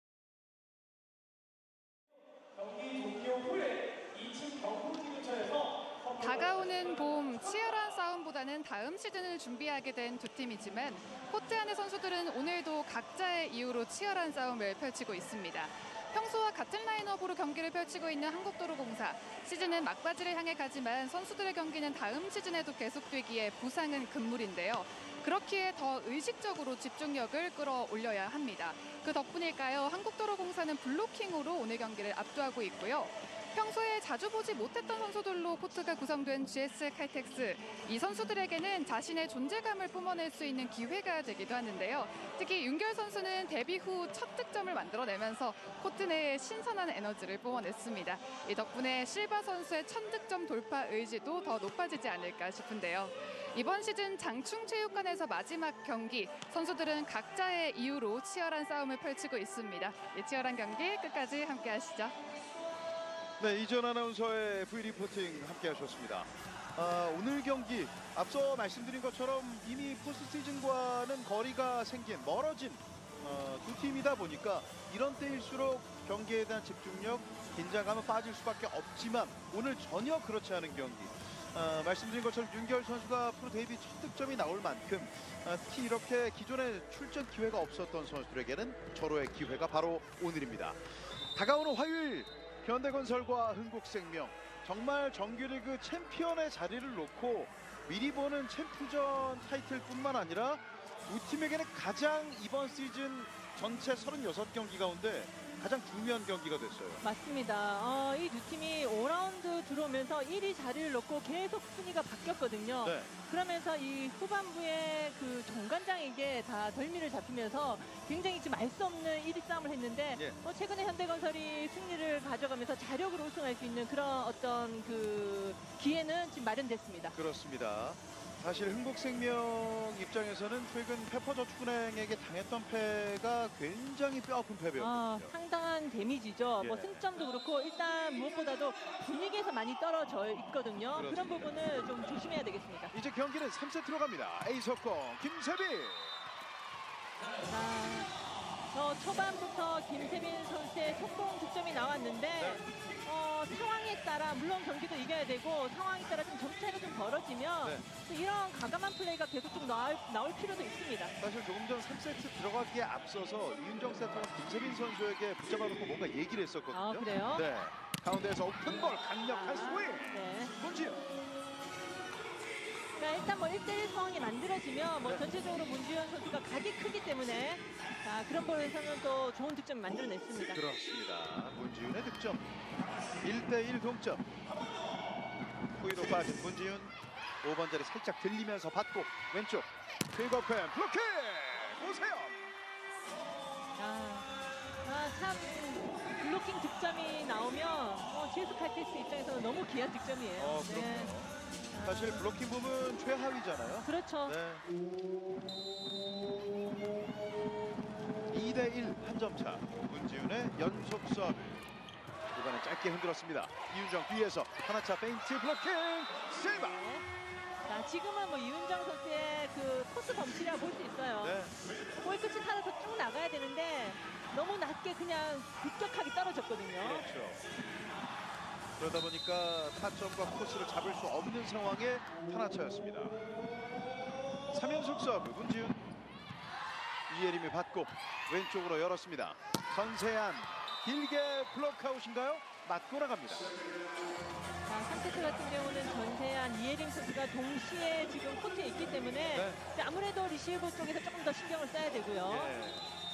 다가오는 봄, 치열한 싸움보다는 다음 시즌을 준비하게 된 두 팀이지만 코트 안의 선수들은 오늘도 각자의 이유로 치열한 싸움을 펼치고 있습니다. 평소와 같은 라인업으로 경기를 펼치고 있는 한국도로공사. 시즌은 막바지를 향해 가지만 선수들의 경기는 다음 시즌에도 계속되기에 부상은 금물인데요. 그렇기에 더 의식적으로 집중력을 끌어올려야 합니다. 그 덕분일까요? 한국도로공사는 블로킹으로 오늘 경기를 압도하고 있고요. 평소에 자주 보지 못했던 선수들로 코트가 구성된 지에스 칼텍스. 이 선수들에게는 자신의 존재감을 뿜어낼 수 있는 기회가 되기도 하는데요. 특히 윤결 선수는 데뷔 후 첫 득점을 만들어내면서 코트 내에 신선한 에너지를 뿜어냈습니다. 이 덕분에 실바 선수의 천 득점 돌파 의지도 더 높아지지 않을까 싶은데요. 이번 시즌 장충체육관에서 마지막 경기, 선수들은 각자의 이유로 치열한 싸움을 펼치고 있습니다. 이 치열한 경기 끝까지 함께 하시죠. 네, 이전 아나운서의 V 리포팅 함께 하셨습니다. 아, 오늘 경기 앞서 말씀드린 것처럼 이미 포스트 시즌과는 거리가 생긴 멀어진 어, 두 팀이다 보니까 이런 때일수록 경기에 대한 집중력, 긴장감은 빠질 수밖에 없지만 오늘 전혀 그렇지 않은 경기. 어, 말씀드린 것처럼 윤결 선수가 프로 데뷔 첫 득점이 나올 만큼 어, 특히 이렇게 기존에 출전 기회가 없었던 선수들에게는 절호의 기회가 바로 오늘입니다. 다가오는 화요일 현대건설과 흥국생명, 정말 정규리그 챔피언의 자리를 놓고 미리 보는 챔프전 타이틀뿐만 아니라 두 팀에게는 가장 이번 시즌 전체 서른여섯 경기 가운데 가장 중요한 경기가 됐어요. 맞습니다. 어, 이 두 팀이 오 라운드 들어오면서 일 위 자리를 놓고 계속 순위가 바뀌었거든요. 네. 그러면서 이 후반부에 그 정관장에게 다 덜미를 잡히면서 굉장히 지금 알 수 없는 일 위 싸움을 했는데 예. 어, 최근에 현대건설이 승리를 가져가면서 자력으로 우승할 수 있는 그런 어떤 그 기회는 지금 마련됐습니다. 그렇습니다. 사실 흥국생명 입장에서는 최근 페퍼저축은행에게 당했던 패가 굉장히 뼈아픈 패배였거든요. 아, 상당한 데미지죠. 예. 뭐 승점도 그렇고 일단 무엇보다도 분위기에서 많이 떨어져 있거든요. 그렇습니다. 그런 부분을 좀 조심해야 되겠습니다. 이제 경기는 삼 세트로 갑니다. A석공 김세빈. 자, 저 초반부터 김세빈 선수의 속공 득점이 나왔는데 네. 어, 상황에 따라 물론 경기도 이겨야 되고 상황에 따라 좀 점차가 좀 벌어지면 네. 또 이런 과감한 플레이가 계속 좀 나올, 나올 필요도 있습니다. 사실 조금 전 삼 세트 들어가기에 앞서서 이윤정 세터가 김세빈 선수에게 붙잡아놓고 뭔가 얘기를 했었거든요. 아, 그래요? 네. 가운데에서 오픈볼 강력한 스윙. 네. 문지현. 그러니까 일단 뭐 일 대 일 상황이 만들어지면 뭐 네. 전체적으로 문지현 선수가 각이 크기 때문에 자, 그런 볼에서는 또 좋은 득점 만들어냈습니다. 그렇습니다. 문지윤의 득점. 일 대 일 동점. 후위로 빠진 문지윤. 오 번 자리 살짝 들리면서 받고 왼쪽 픽업펜 블로킹. 보세요. 아, 아, 참 블로킹 득점이 나오면 어, 지에스 칼텍스 입장에서는 너무 귀한 득점이에요. 어, 네. 사실 블로킹 부분 최하위잖아요. 그렇죠. 네. 이 대 일 한 점 차. 문지윤의 연속 서브. 이번엔 짧게 흔들었습니다. 이윤정 뒤에서 하나차 페인트 블로킹 실바. 자, 지금은 뭐 이윤정 선수의 그 코스 범실이라고 볼 수 있어요. 네. 볼 끝이 타서 쭉 나가야 되는데 너무 낮게 그냥 급격하게 떨어졌거든요. 그렇죠. 그러다 보니까 타점과 코스를 잡을 수 없는 상황의 하나차였습니다. 삼연속 서브 문지훈. 이예림이 받고 왼쪽으로 열었습니다. 전세한 길게 블록아웃인가요? 맞고 나갑니다. 자, 삼 세트 같은 경우는 전세한, 이예림 선수가 동시에 지금 코트에 있기 때문에 네. 이제 아무래도 리시브 쪽에서 조금 더 신경을 써야 되고요. 예.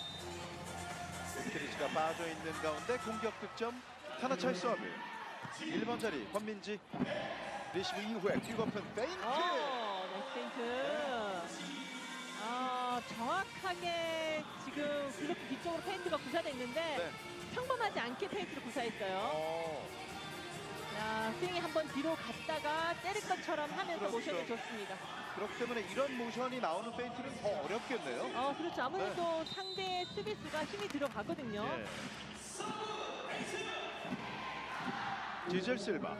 오키리치가 빠져 있는 가운데 공격 득점 타나차의 서브. 일 번 자리 권민지. 리시브 이후에 퀵오픈 페인트. 어, 네, 페인트. 아, 정확하게 지금 블록 뒤쪽으로 페인트가 구사됐는데 네. 평범하지 않게 페인트를 구사했어요. 어. 자, 스윙이 한번 뒤로 갔다가 때릴 것처럼 하면서 그렇죠. 모션을 줬습니다. 그렇기 때문에 이런 모션이 나오는 페인트는 더 어렵겠네요. 어, 그렇죠. 아무래도 상대의 수비수가 힘이 들어가거든요. 예. 지젤 실바.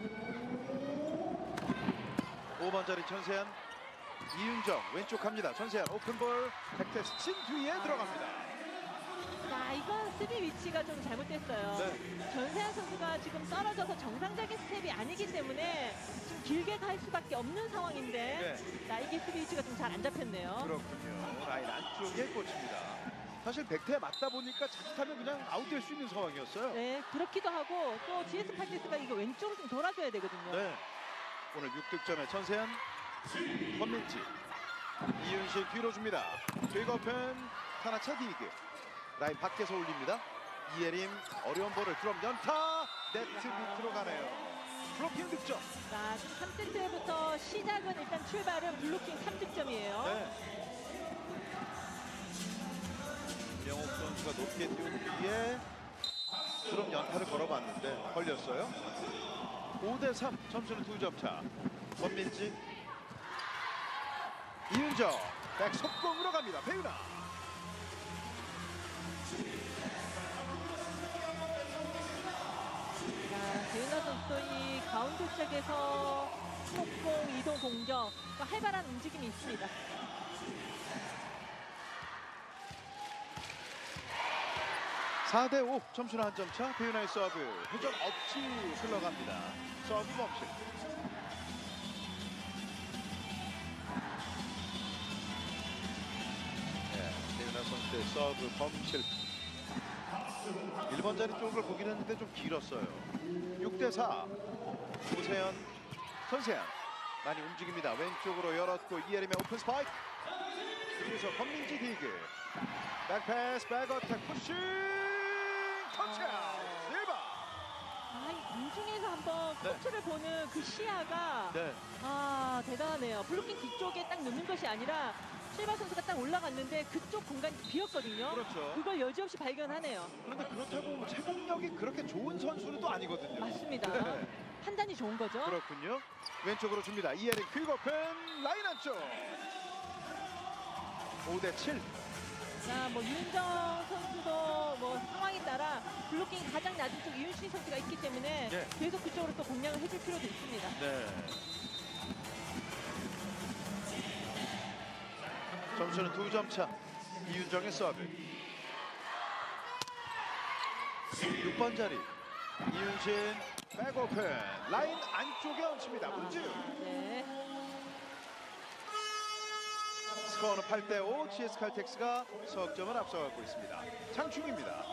오 번 자리 전세한. 이윤정 왼쪽 갑니다. 전세한 오픈볼 백테스 친 뒤에 들어갑니다. 자, 이건 수비 위치가 좀 잘못됐어요. 네. 전세한 선수가 지금 떨어져서 정상적인 스텝이 아니기 때문에 좀 길게 갈 수밖에 없는 상황인데 네. 자, 이게 수비 위치가 좀 잘 안 잡혔네요. 그렇군요. 라인 안쪽에 꽂힙니다. 사실 백태에 맞다 보니까 자칫하면 그냥 아웃될 수 있는 상황이었어요. 네, 그렇기도 하고 또 지에스 칼텍스가 이거 왼쪽으로 좀 돌아줘야 되거든요. 네. 오늘 육 득점에 전세한, 권민지, 이윤실 뒤로 줍니다. 빅오픈 타나차 디그. 라인 밖에서 올립니다. 이예림 어려운 볼을 드럼 연타. 네트 밑으로 가네요. 블로킹 득점. 자, 지금 삼 세트부터 시작은 일단 출발은 블로킹 삼 득점이에요. 네. 명옥 선수가 높게 띄운 뒤에 드럼 연타를 걸어봤는데 걸렸어요. 오 대 삼 점수는 두 점 차. 권민지, 이윤정 백 속공으로 갑니다. 배윤아. 자, 배윤아 선수도 이 가운데 쪽에서 속공, 이동 공격, 그러니까 활발한 움직임이 있습니다. 사 대 오 점수는 한 점 차. 배윤아의 서브 회전 없이 흘러갑니다. 서브 범실. 네, 배윤아 선수의 서브 범실. 일 번 자리 쪽을 보긴 했는데 좀 길었어요. 육 대 사. 오세현, 전세한 많이 움직입니다. 왼쪽으로 열었고 이예림의 오픈 스파이크. 그래서 권민지 디그. 백패스, 백어택, 푸싱, 터치아웃, 실바. 아, 이 공중에서 한번 네. 코트를 보는 그 시야가 네. 아, 대단하네요. 블로킹 뒤쪽에 딱 놓는 것이 아니라 실바 선수가 딱 올라갔는데 그쪽 공간이 비었거든요. 그렇죠. 그걸 여지없이 발견하네요. 그런데 그렇다고 뭐 체공력이 그렇게 좋은 선수는 또 아니거든요. 맞습니다. 네. 판단이 좋은 거죠. 그렇군요. 왼쪽으로 줍니다. 이예림 퀵오픈 라인 안쪽. 오 대 칠. 자, 뭐 윤정 선수도 뭐 상황에 따라 블로킹이 가장 낮은 쪽 이윤신 선수가 있기 때문에 네. 계속 그쪽으로 또 공략을 해줄 필요도 있습니다. 네. 점수는 두 점 차. 이윤정의 서브. 육 번 자리. 이윤신 백오픈 라인 안쪽에 얹힙니다. 문지훈. 네. 스코어는 팔 대 오. 지에스 칼텍스가 석점을 앞서가고 있습니다. 장충입니다.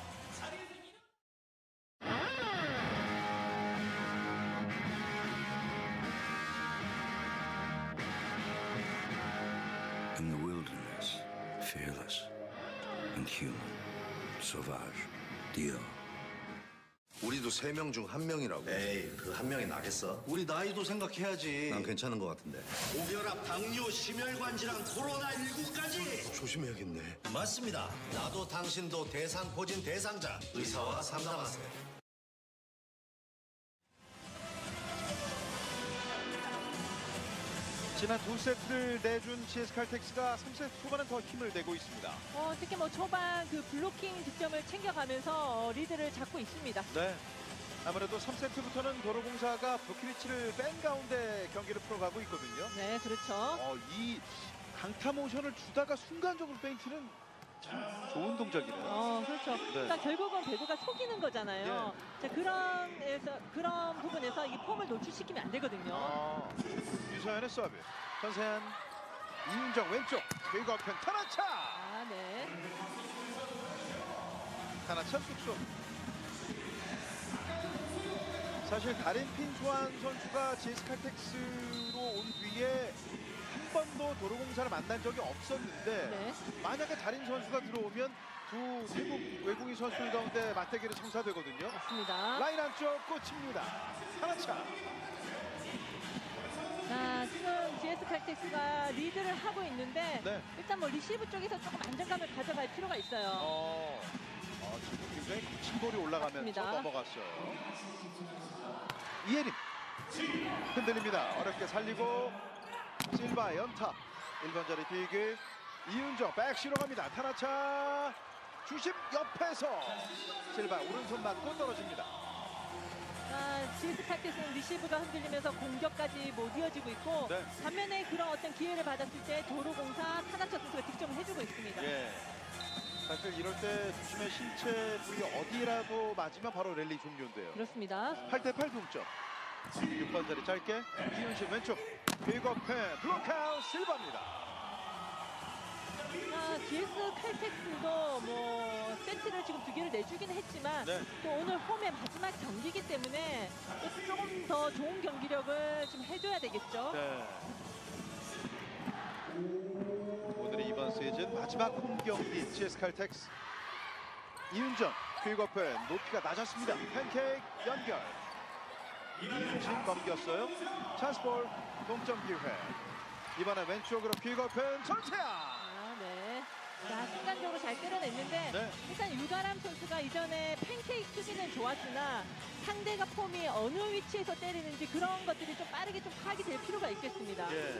In the wilderness, fearless and human, sauvage, Dio. 우리도 세 명 중 한 명이라고. 에이, 그 한 명이 나겠어? 우리 나이도 생각해야지. 난 괜찮은 것 같은데. 고혈압, 당뇨, 심혈관질환, 코로나 십구까지 조심해야겠네. 맞습니다. 나도 당신도 대상포진 대상자. 의사와 상담하세요. 지난 두 세트를 내준 지에스 칼텍스가 삼 세트 초반엔 더 힘을 내고 있습니다. 어, 특히 뭐 초반 그 블로킹 득점을 챙겨가면서 어, 리드를 잡고 있습니다. 네. 아무래도 삼 세트부터는 도로공사가 부키리치를 뺀 가운데 경기를 풀어가고 있거든요. 네, 그렇죠. 어, 이 강타 모션을 주다가 순간적으로 페인트는 참 좋은 동작이네요. 어, 그렇죠. 네. 그러니까 결국은 배구가 속이는 거잖아요. 자, 그런 에서 그런 부분에서 이 폼을 노출시키면 안 되거든요. 아, 유서연의 서브. 전세한 이윤정 왼쪽 그리고 편 타나차. 아, 네. 타나차 쑥쑥. 사실 다린 핀수환 선수가 지에스 칼텍스로 온 뒤에 한 번도 도로공사를 만난 적이 없었는데 네. 만약에 다린 선수가 들어오면 두 태국 외국인 선수들 가운데 맞대결이 성사되거든요. 맞습니다. 라인 안쪽 꽂힙니다. 타나차. 자, 지금 지에스 칼텍스가 리드를 하고 있는데 네. 일단 뭐 리시브 쪽에서 조금 안정감을 가져갈 필요가 있어요. 어, 어, 지금 굉장히 거친 볼이 올라가면서 맞습니다. 넘어갔어요. 이예림 흔들립니다. 어렵게 살리고 실바 연타. 일 번 자리 디그. 이윤정 백시로 갑니다. 타나차 주심 옆에서 실바 오른손 맞고 떨어집니다. 자, 지에스 칼텍스는 리시브가 흔들리면서 공격까지 못 이어지고 있고 네. 반면에 그런 어떤 기회를 받았을 때 도로공사 타나차 선수가 득점을 해주고 있습니다. 예. 사실 이럴 때 주심의 신체 부위 어디라도 맞으면 바로 랠리 종료인데요. 그렇습니다. 팔 대 팔 동점. 육 번 자리 짧게 이윤신 왼쪽 빅업해 블록아웃 실바입니다. 자, 지에스 칼텍스도 뭐 세트를 지금 두 개를 내주긴 했지만 네. 또 오늘 홈의 마지막 경기이기 때문에 또 조금 더 좋은 경기력을 좀 해줘야 되겠죠. 네. 오늘의 이번 시즌 마지막 홈 경기 지에스 칼텍스. 이윤정 빅업해 높이가 낮았습니다. 팬케이크 연결. 이윤신 넘겼어요. 찬스볼 동점 기회. 이번에 왼쪽으로 빅업해 전태양. 아, 네. 자, 순간적으로 잘 때려냈는데 네. 일단 유가람 선수가 이전에 팬케이크 수비는 좋았으나 상대가 폼이 어느 위치에서 때리는지 그런 것들이 좀 빠르게 좀 파악이 될 필요가 있겠습니다. 예.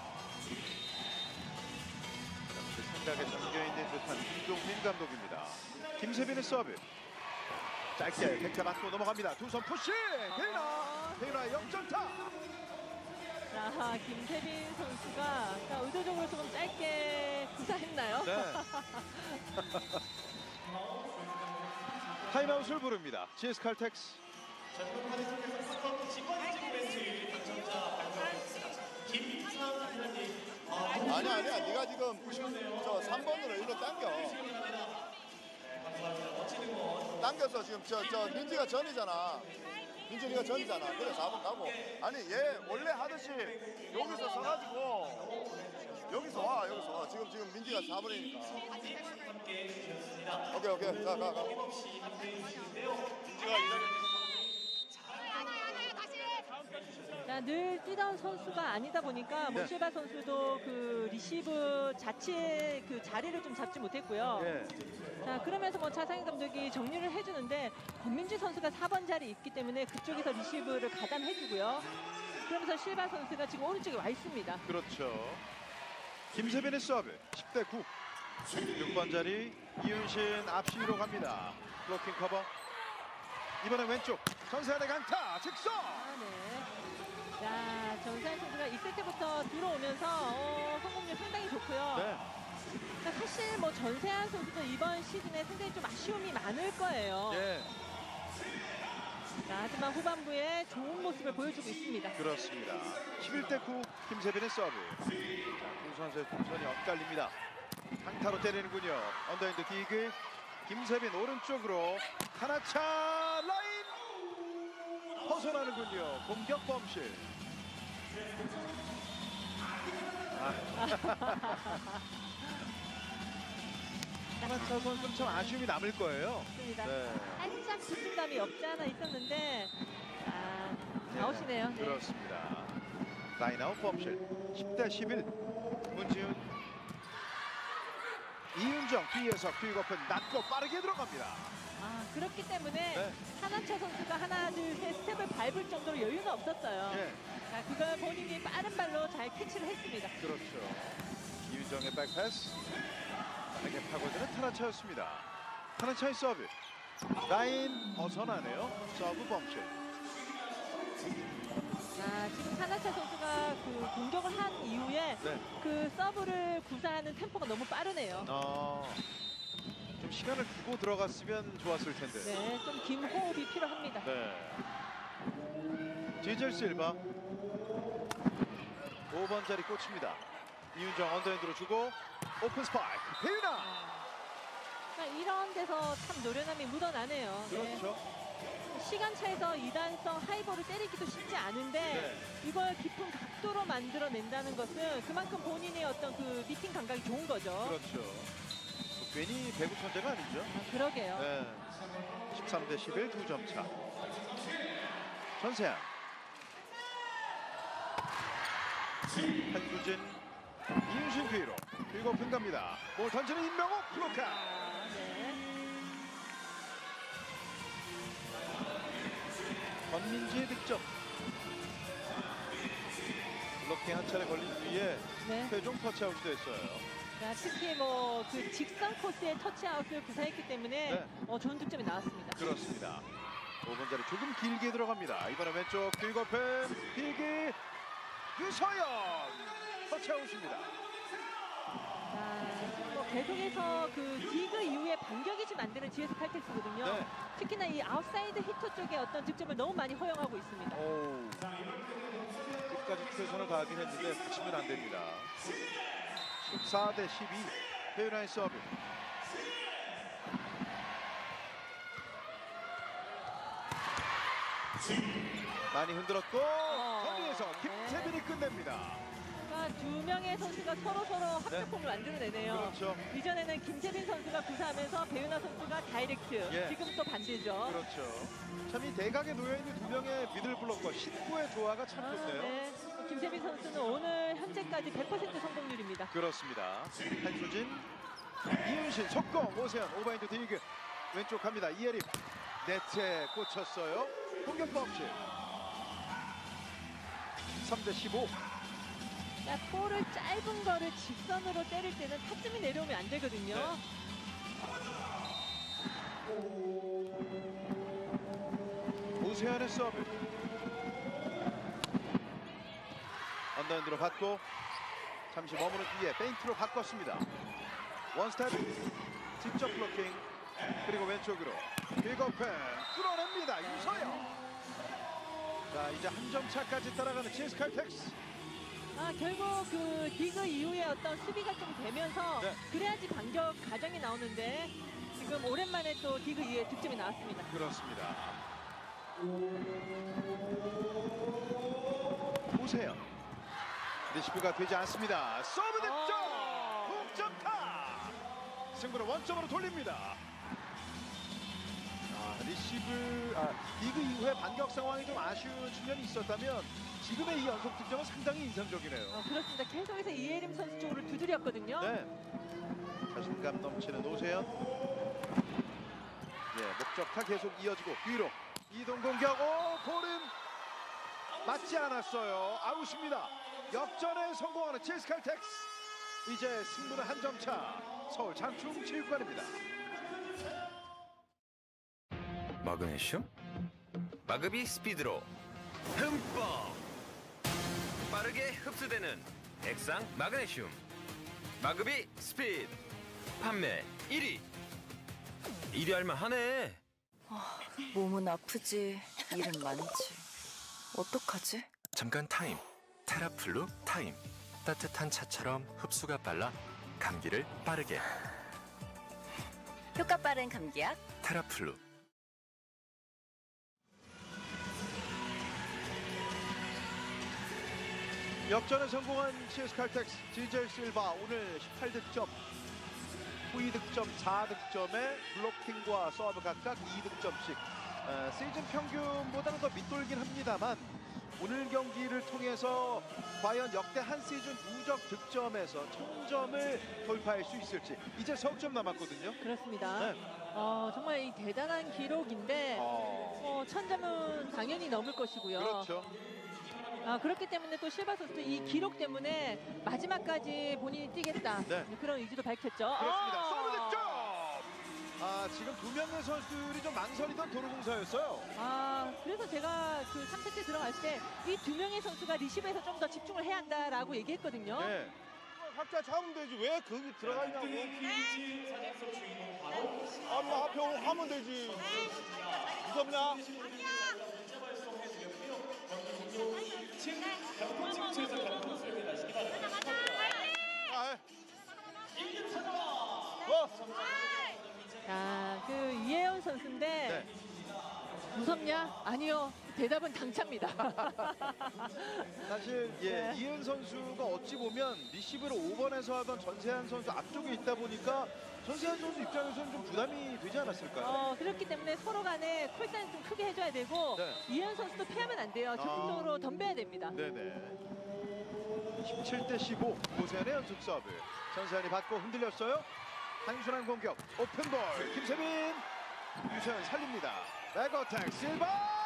그 생각에 잠겨있는 듯한 김종민 감독입니다. 김세빈의 서브. 짧게 백타 맞고 넘어갑니다. 두 손 푸시. 페이나. 페이나의 역전타. 자, 김세빈 선수가 자, 의도적으로 조금 짧게 구사했나요? 네. 타임아웃을 부릅니다. 지에스 칼텍스. 아니야 아니야 네가 지금 저 삼 번으로 일로 당겨. 당겨서 지금 저, 저 민지가 전이잖아. 민준이가 전이잖아. 그래 사 번 가고. 아니 얘 원래 하듯이 여기서 서가지고 여기서 와 여기서 와. 지금 지금 민지가 사 번이니까. 오케이 오케이 가 가 가. 자, 늘 뛰던 선수가 아니다 보니까 네. 모실바 선수도 그 리시브 자체의 그 자리를 좀 잡지 못했고요. 예. 자, 그러면서 뭐 차상희 감독이 정리를 해주는데 권민주 선수가 사 번 자리에 있기 때문에 그쪽에서 리시브를 가담해주고요. 그러면서 실바 선수가 지금 오른쪽에 와 있습니다. 그렇죠. 김세빈의 서브. 십 대 구. 육 번 자리 이윤신 앞시로 갑니다. 블로킹 커버. 이번엔 왼쪽 전세한의 강타 직선. 아, 네. 자, 전세한 선수가 이 세트부터 들어오면서 어, 성공률 상당히 좋고요. 네. 자, 사실 뭐 전세한 선수도 이번 시즌에 상당히 좀 아쉬움이 많을 거예요. 예. 자, 하지만 후반부에 좋은 모습을 보여주고 있습니다. 그렇습니다. 십일 대 구 김세빈의 서브. 자, 두 선수의 동선이 엇갈립니다. 강타로 때리는군요. 언더핸드 디그. 김세빈 오른쪽으로 타나차 라인 벗어나는군요. 공격 범실. 아. 타나차 선수는 참 아쉬움이 남을 거예요. 맞습니다. 네. 살짝 붙은 감이 없지 않아 있었는데 아, 아웃이네요. 네. 그렇습니다. 라인아웃 범실. 십 대 십일. 문지훈. 이윤정 뒤에서 퀵오픈 낮고 빠르게 들어갑니다. 아, 그렇기 때문에 네. 하나차 선수가 하나, 둘, 셋 스텝을 밟을 정도로 여유가 없었어요. 예. 자, 그걸 본인이 빠른 발로 잘 캐치를 했습니다. 그렇죠. 이윤정의 백패스. 빠르게 파고드는 타나차였습니다. 타나차의 서브. 라인 벗어나네요. 서브 범실. 자, 지금 하나차 선수가 그 공격을 한 이후에 네. 그 서브를 구사하는 템포가 너무 빠르네요. 어, 좀 시간을 두고 들어갔으면 좋았을 텐데. 네, 좀 긴 호흡이 필요합니다. 네. 지젤 실바 오 번 자리 꽂힙니다. 이윤정 언더핸드로 주고 오픈 스파이크 배윤아. 그러니까 이런 데서 참 노련함이 묻어나네요. 그렇죠. 네. 시간 차에서 이 단성 하이볼을 때리기도 쉽지 않은데 네. 이걸 깊은 각도로 만들어낸다는 것은 그만큼 본인의 어떤 그 미팅 감각이 좋은 거죠. 그렇죠. 뭐 괜히 배구 천재가 아니죠. 아, 그러게요. 네. 십삼 대 십일 두 점 차. 전세양. 한규진, 이윤신 뒤로 그리고 분 갑니다. 볼 던지는 임명호 블로카. 아, 네. 권민지의 득점. 블로킹 한 차례 걸린 뒤에 네. 최종 터치아웃이 됐어요. 자, 특히 뭐 그 직선 코스의 터치아웃을 구사했기 때문에 네. 어, 좋은 득점이 나왔습니다. 그렇습니다. 오 번 자리 조금 길게 들어갑니다. 이번에 왼쪽 길거펜 길게 유서연 터치아웃입니다. 자, 뭐 계속해서 그 디그 이후에 반격이 좀 안 되는 지에스 칼텍스거든요. 네. 특히나 이 아웃사이드 히터 쪽에 어떤 득점을 너무 많이 허용하고 있습니다. 오, 끝까지 최선을 다하긴 했는데 다치면 안 됩니다. 십사 대 십이 배윤아의 서브. 많이 흔들었고 거리에서 김세빈이 끝냅니다. 그러니까 두 명의 선수가 서로 서로 합작품을 만들어내네요. 그렇죠. 이전에는 김세빈 선수가 구사하면서 배윤아 선수가 다이렉트. 예. 지금 또 반대죠. 그렇죠. 참 이 대각에 놓여있는 두 명의 미들블록과 신구의 조화가 참 아, 좋네요. 네. 김세빈 선수는 오늘 현재까지 백 퍼센트 성공률입니다. 그렇습니다. 한수진, 이윤신, 속공, 오세현, 오바인드 디그 왼쪽 갑니다. 이예림 네트에 꽂혔어요. 공격 범실. 삼 대 십오. 그러니까 볼을 짧은 거를 직선으로 때릴 때는 타점이 내려오면 안 되거든요. 오세현의 서브. 언더핸드로 받고 잠시 머무른 뒤에 페인트로 바꿨습니다. 원스텝 직접 블로킹 그리고 왼쪽으로 빅오펜 뚫어냅니다. 유서영. 자 이제 한 점 차까지 따라가는 지에스 칼텍스. 아 결국 그 디그 이후에 어떤 수비가 좀 되면서 네. 그래야지 반격 가정이 나오는데 지금 오랜만에 또 디그 이후에 득점이 나왔습니다. 그렇습니다. 오세요. 리시브가 되지 않습니다. 서브 득점! 동점타! 승부를 원점으로 돌립니다. 아, 리시브, 아, 리그 이후에 반격 상황이 좀 아쉬운 측면이 있었다면 지금의 이 연속 득점은 상당히 인상적이네요. 어, 그렇습니다. 계속해서 이예림 선수 쪽으로 두드렸거든요. 네. 자신감 넘치는 오세현. 예, 목적타 계속 이어지고 뒤로 이동 공격. 오, 볼은 맞지 않았어요. 아웃입니다. 역전에 성공하는 지에스 칼텍스. 이제 승부는 한 점 차. 서울 장충 체육관입니다. 마그네슘? 마그비 스피드로 흠뻑 빠르게 흡수되는 액상 마그네슘 마그비 스피드 판매 일 위. 일 위 할만 하네. 아, 몸은 아프지 일은 많지. 어떡하지? 잠깐 타임. 테라플루 타임. 따뜻한 차처럼 흡수가 빨라 감기를 빠르게. 효과 빠른 감기약 테라플루. 역전에 성공한 지에스 칼텍스. 지젤 실바 오늘 십팔 득점, 후이 득점 사 득점에 블로킹과 서브 각각 이 득점씩. 어, 시즌 평균보다는 더 밑돌긴 합니다만 오늘 경기를 통해서 과연 역대 한 시즌 누적 득점에서 천 점을 돌파할 수 있을지. 이제 석 점 남았거든요. 그렇습니다. 네. 어, 정말 이 대단한 기록인데 어. 어, 천 점은 당연히 넘을 것이고요. 그렇죠. 아, 그렇기 때문에 또 실바 선수도 이 기록 때문에 마지막까지 본인이 뛰겠다. 네. 그런 의지도 밝혔죠. 그렇습니다. 아! 서브 득점! 아, 지금 두 명의 선수들이 좀 망설이던 도로공사였어요. 아, 그래서 제가 그 삼 세트 들어갔을 때 이 두 명의 선수가 리시브에서 좀 더 집중을 해야 한다라고 얘기했거든요. 네. 각자 잡으면 되지. 왜 거기 들어가 있냐고. 아마 앞에 오면 하면 되지. 무섭냐? 아, 그 이혜연 선수인데 네. 무섭냐? 아니요. 대답은 당차입니다. 사실 예, 네. 이은 선수가 어찌 보면 리시브를 오 번에서 하던 전세한 선수 앞쪽에 있다 보니까 전세한 선수 입장에서는 좀 부담이 되지 않았을까요? 어, 그렇기 때문에 서로 간에 콜사인 좀 크게 해줘야 되고 네. 이혜연 선수도 피하면 안 돼요. 적극적으로 아. 덤벼야 됩니다. 네네. 십칠 대 십오 고세현의 연속 서브. 전세현이 받고 흔들렸어요. 단순한 공격 오픈볼 김세빈 유세현 살립니다. 백어택 실바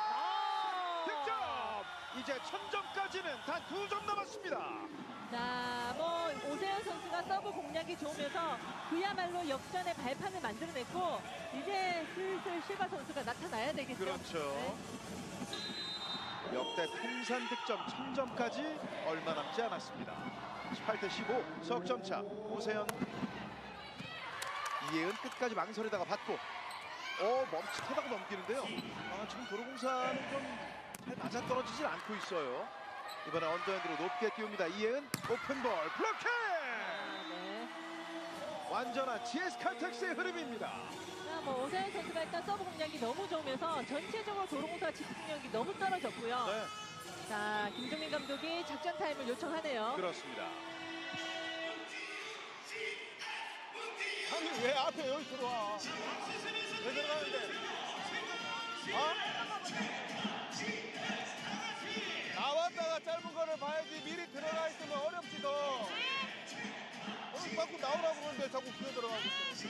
득점. 이제 천 점까지는 단 두 점 남았습니다. 자, 뭐 오세현 선수가 서브 공략이 좋으면서 그야말로 역전의 발판을 만들어냈고 이제 슬슬 실바 선수가 나타나야 되겠죠. 그렇죠. 네. 역대 통산 득점 천 점까지 얼마 남지 않았습니다. 십팔 대 십오 석점차 오세현 이혜은 끝까지 망설이다가 받고 어 멈칫하다가 넘기는데요. 아, 지금 도로공사는 좀 잘 맞아떨어지질 않고 있어요. 이번에 언더핸드로 높게 띄웁니다. 이혜은 오픈볼 블로킹. 아, 네. 완전한 지에스 칼텍스의 흐름입니다. 자, 뭐 오세현 선수가 일단 서브 공략이 너무 좋으면서 전체적으로 도로공사 집중력이 너무 떨어졌고요. 네. 자, 김종민 감독이 작전 타임을 요청하네요. 그렇습니다. 아니 왜 앞에 여기 들어와? 왜 들어가는데? 어? 나왔다가 짧은 거를 봐야지. 미리 들어가 있으면 어렵지도. 오늘 자꾸 나오라고 그러는데 자꾸 기어 들어가고 있어.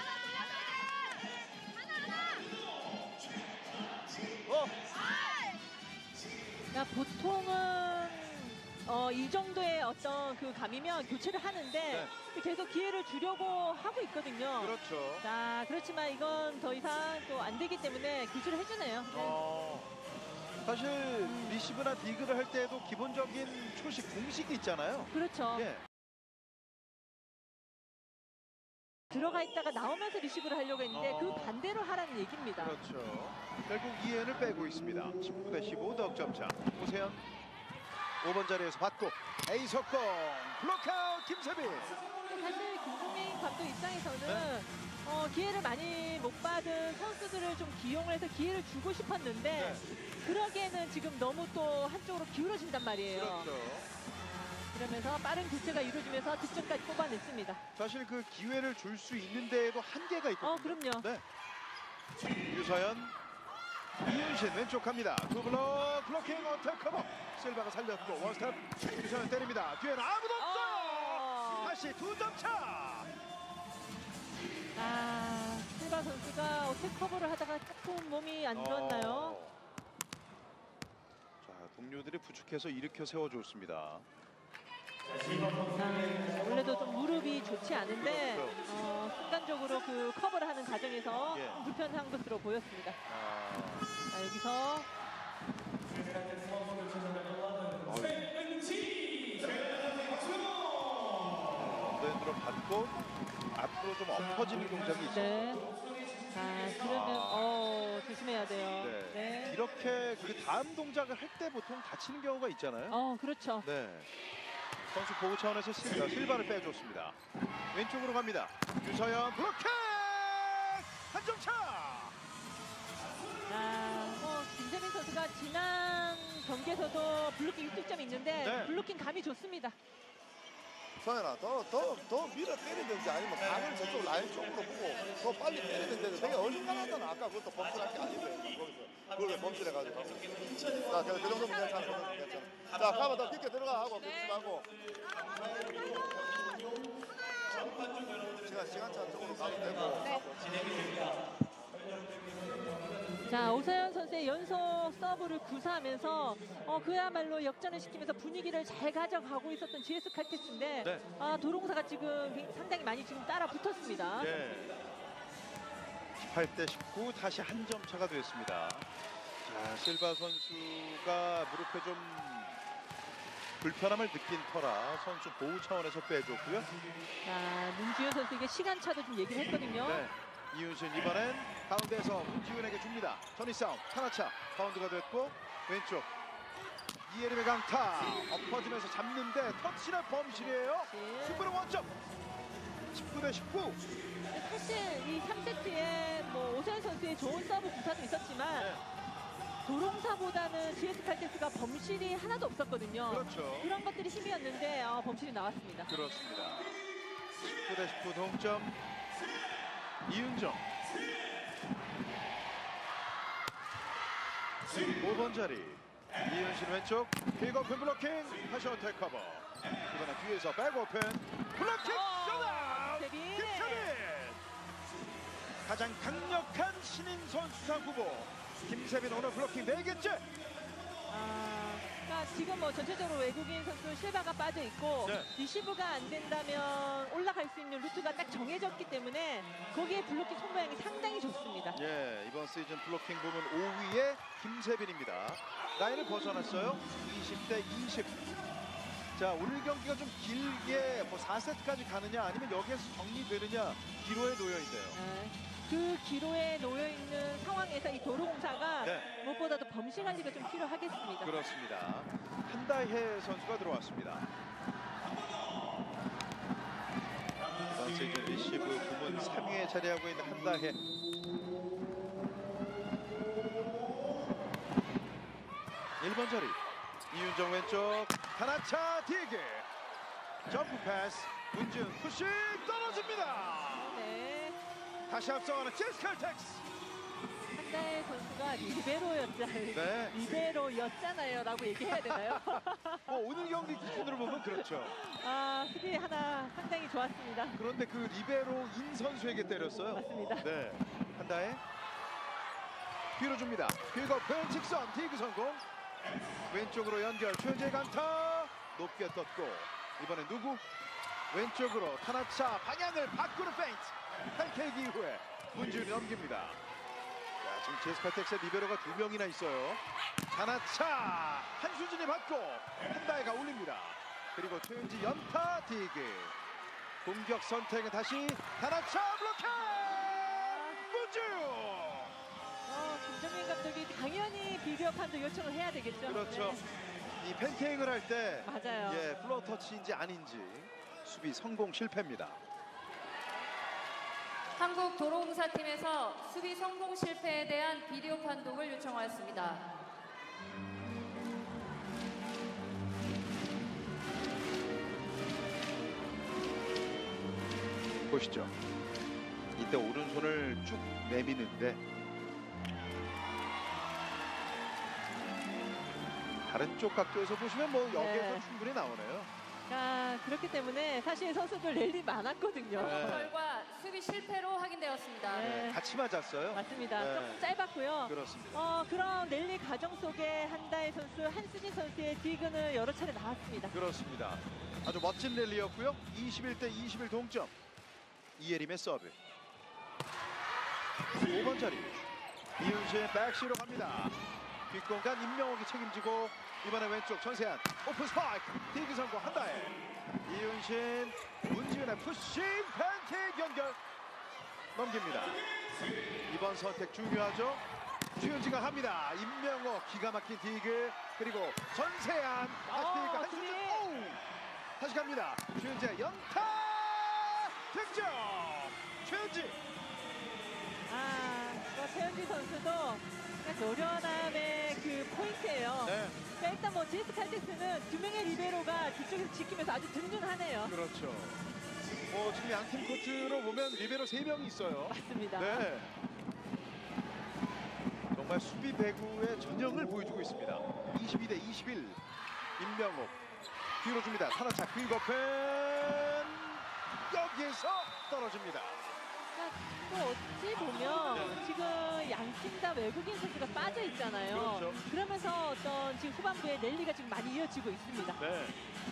어? 야, 보통은 어, 이 정도의 어떤 그 감이면 교체를 하는데 계속 기회를 주려고 하고 있거든요. 그렇죠. 자, 그렇지만 이건 더 이상 또 안 되기 때문에 교체를 해주네요. 네. 어, 사실 리시브나 디그를 할 때도 기본적인 초식 공식이 있잖아요. 그렇죠. 예. 들어가 있다가 나오면서 리시브를 하려고 했는데 어. 그 반대로 하라는 얘기입니다. 그렇죠. 결국 이엔을 빼고 있습니다. 십구 대 십오 득점차. 오세현 오 번 자리에서 받고 에이 속공 블록아웃 김세빈. 사실 김종민 감독 입장에서는 네. 어, 기회를 많이 못 받은 선수들을 좀 기용을 해서 기회를 주고 싶었는데 네. 그러기에는 지금 너무 또 한쪽으로 기울어진단 말이에요. 그렇죠. 그러면서 빠른 교체가 이루어지면서 득점까지 뽑아냈습니다. 사실 그 기회를 줄 수 있는 데에도 한계가 있거든요. 어, 그럼요. 네. 유서연, 이윤신 왼쪽 갑니다. 투블럭 블로킹 어택 커버. 실바가 살렸고 원스텝. 유서연 때립니다. 뒤에는 아무도 없어. 다시 두 점 차. 아, 실바 선수가 어택 커버를 하다가 조금 몸이 안 좋았나요? 어. 자, 동료들이 부축해서 일으켜 세워줬습니다. 아, 원래도 좀 무릎이 좋지 않은데 그렇죠. 어, 순간적으로 그 커버를 하는 과정에서 예. 좀 불편한 것으로 보였습니다. 아. 자, 여기서 언더핸드로 받고 앞으로 좀 엎어지는 동작이 있어요. 네. 자, 그러면 어, 조심해야 돼요. 네. 네. 이렇게 그 다음 동작을 할 때 보통 다치는 경우가 있잖아요. 어, 그렇죠. 네. 선수 보호 차원에서 실, 실바를 빼줬습니다. 왼쪽으로 갑니다. 유서연 블로킹! 한 점 차! 아, 뭐 김세민 선수가 지난 경기에서도 블로킹 육 득점이 있는데 네. 블로킹 감이 좋습니다. 서현아, 더, 더, 더 밀어 때리든지 아니면 각을 저쪽 라인 쪽으로 보고 더 빨리 때리든지 되게 어중간하잖아. 아까 그것도 범실할 게 아닌데 거기서 그걸 왜 범실해가지고. 자, 그, 그 정도면 괜찮아. 그 정도면 괜찮아. 자, 가봐 더 깊게 들어가 하고 그러지 말고. 시간, 시간차 쪽으로 가도 되고. 자, 오세현 선수의 연속 서브를 구사하면서 어, 그야말로 역전을 시키면서 분위기를 잘 가져가고 있었던 지에스 칼텍스인데 네. 아, 도로공사가 지금 상당히 많이 지금 따라 붙었습니다. 네. 십팔 대 십구 다시 한 점 차가 됐습니다. 자, 실바 선수가 무릎에 좀 불편함을 느낀 터라 선수 보호 차원에서 빼줬고요. 자, 문지윤 선수에게 시간차도 좀 얘기를 했거든요. 네. 이윤신 이번엔 가운데에서 문지윤에게 줍니다. 전위 싸움 하나차 바운드가 됐고 왼쪽 이예림의 강타 엎어지면서 잡는데 터치나 범실이에요. 승부는 원점. 십구 대 십구. 사실 이 삼 세트에 선수의 좋은 서브 구사도 있었지만 네. 도롱사보다는 지에스 칼텍스가 범실이 하나도 없었거든요. 그렇죠. 그런 것들이 힘이었는데 어, 범실이 나왔습니다. 그렇습니다. 십구 대 십구 동점. 이윤정. 오 번 자리. 이윤신 왼쪽. 픽오픈 블로킹. 다시 어택 커버. 이번엔 뒤에서 백오픈. 블로킹 셔다운. 김세빈. 가장 강력한 신인 선수상 후보. 김세빈 오늘 블로킹 네 개째. 아, 그러니까 지금 뭐 전체적으로 외국인 선수 실바가 빠져 있고 네. 리시브가 안 된다면 올라갈 수 있는 루트가 딱 정해졌기 때문에 거기에 블로킹 손모양이 상당히 좋습니다. 예, 이번 시즌 블로킹 부문 오 위의 김세빈입니다. 라인을 벗어났어요. 이십 대 이십. 자, 오늘 경기가 좀 길게 뭐 사 세트까지 가느냐 아니면 여기에서 정리되느냐 기로에 놓여 있네요. 네. 그 기로에 놓여 있는 상황에서 이 도로공사가 네. 무엇보다도 범실 관리가 좀 필요하겠습니다. 그렇습니다. 한다혜 선수가 들어왔습니다. 이번 시즌 리시브 부문 삼 위에 자리하고 있는 한다혜. 일 번 자리. 이윤정 왼쪽. 하나차 디게. 점프 패스. 문지은 푸시 떨어집니다. 네. 다시 앞서가는 지에스 칼텍스. 한다혜 선수가 리베로였잖아요. 네. 리베로였잖아요. 라고 얘기해야 되나요? 어, 오늘 경기 기준으로 보면 그렇죠. 아, 수비 하나 상당히 좋았습니다. 그런데 그 리베로인 선수에게 때렸어요. 맞습니다. 네. 한다혜. 뒤로 줍니다. 픽오픈 직선 디그 성공. 왼쪽으로 연결. 최재 강타. 높게 떴고. 이번엔 누구? 왼쪽으로 타나차 방향을 바꾸는 페인트. 팬케이크 이후에 문지훈이 넘깁니다. 자, 지금 지에스 칼텍스의 리베로가 두 명이나 있어요. 타나차 한수진이 받고 한다혜가 올립니다. 그리고 최은지 연타 디그. 공격 선택은 다시 타나차 블로킹. 문지훈. 어, 김정민 감독이 당연히 비디오 판도 요청을 해야 되겠죠. 그렇죠. 네. 이 팬케이크를 할 때 맞아요. 예, 플로어 터치인지 아닌지 수비 성공 실패입니다. 한국 도로공사 팀에서 수비 성공 실패에 대한 비디오 판독을 요청하였습니다. 보시죠. 이때 오른손을 쭉 내미는데 다른 쪽 각도에서 보시면 뭐 여기에서 네. 충분히 나오네요. 아, 그렇기 때문에 사실 선수들 랠리 많았거든요. 네. 결과 수비 실패로 확인되었습니다. 네. 같이 맞았어요. 맞습니다. 네. 조금 짧았고요. 그렇습니다. 어, 그런 랠리 과정 속에 한다혜 선수, 한수진 선수의 디그는 여러 차례 나왔습니다. 그렇습니다. 아주 멋진 랠리였고요. 이십일 대 이십일 동점. 이예림의 서브. 오 번 자리. 이윤신 백시로 갑니다. 뒷공간 임명옥이 책임지고 이번에 왼쪽 전세한 오픈 스파이크 디그 성공 한다혜. 이윤신 문지은의 푸싱 팬케이크 연결 넘깁니다. 이번 선택 중요하죠. 최은지가 합니다. 임명옥 기가 막힌 디그 그리고 전세한 다시 디그 한수진 오 다시 갑니다. 최은지의 연타 득점. 최은지. 아, 뭐 최은지 선수도 노련함의 그 포인트예요. 네. 그러니까 일단 뭐 지에스 칼텍스는 두 명의 리베로가 뒤쪽에서 지키면서 아주 든든하네요. 그렇죠. 뭐 지금 양팀 코트로 보면 리베로 세 명이 있어요. 맞습니다. 네. 정말 수비 배구의 전형을 보여주고 있습니다. 이십이 대 이십일. 임명옥 뒤로 줍니다. 타나차 퀵오픈 여기에서 떨어집니다. 또 어찌 보면 지금 양팀 다 외국인 선수가 빠져 있잖아요. 그렇죠. 그러면서 어떤 지금 후반부에 랠리가 지금 많이 이어지고 있습니다. 네.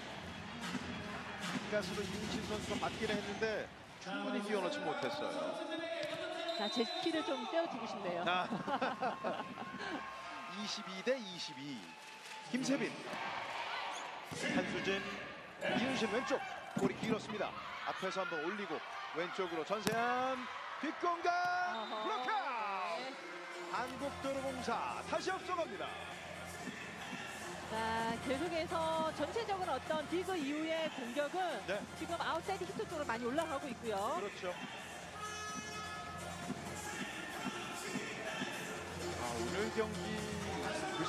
가수로 이윤신 선수가 받기는 했는데 충분히 뛰어놓지 못했어요. 자, 제 스킬을 좀 떼어주고 싶네요. 아. 이십이 대 이십이. 김세빈. 한수진. 이윤신 왼쪽. 볼이 길었습니다. 앞에서 한번 올리고 왼쪽으로 전세한 뒷공간 블록아웃. 한국도로공사 다시 앞서갑니다. 자, 계속해서 전체적인 어떤 디그 이후의 공격은 네. 지금 아웃사이드 히트 쪽으로 많이 올라가고 있고요. 그렇죠.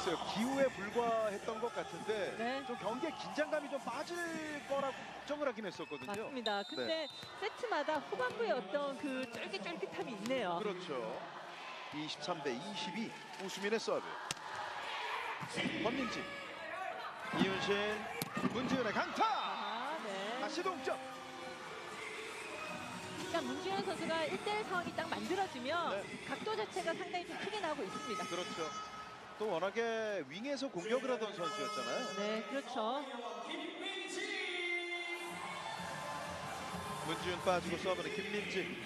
글쎄요, 기후에 불과했던 것 같은데 네. 좀 경기에 긴장감이 좀 빠질 거라고 걱정을 하긴 했었거든요. 맞습니다. 근데 네. 세트마다 후반부에 어떤 그 쫄깃쫄깃함이 있네요. 그렇죠. 이십삼 대 이십이 우수민의 서브. 권민지, 이윤신, 문지은의 강타. 아, 네. 다시 동점. 그러니까 문지현 선수가 일 대 일 상황이 딱 만들어지면 네. 각도 자체가 상당히 좀 크게 나오고 있습니다. 그렇죠. 또 워낙에 윙에서 공격을 하던 선수였잖아요. 네, 그렇죠. 문지훈 빠지고 서브는 김민지.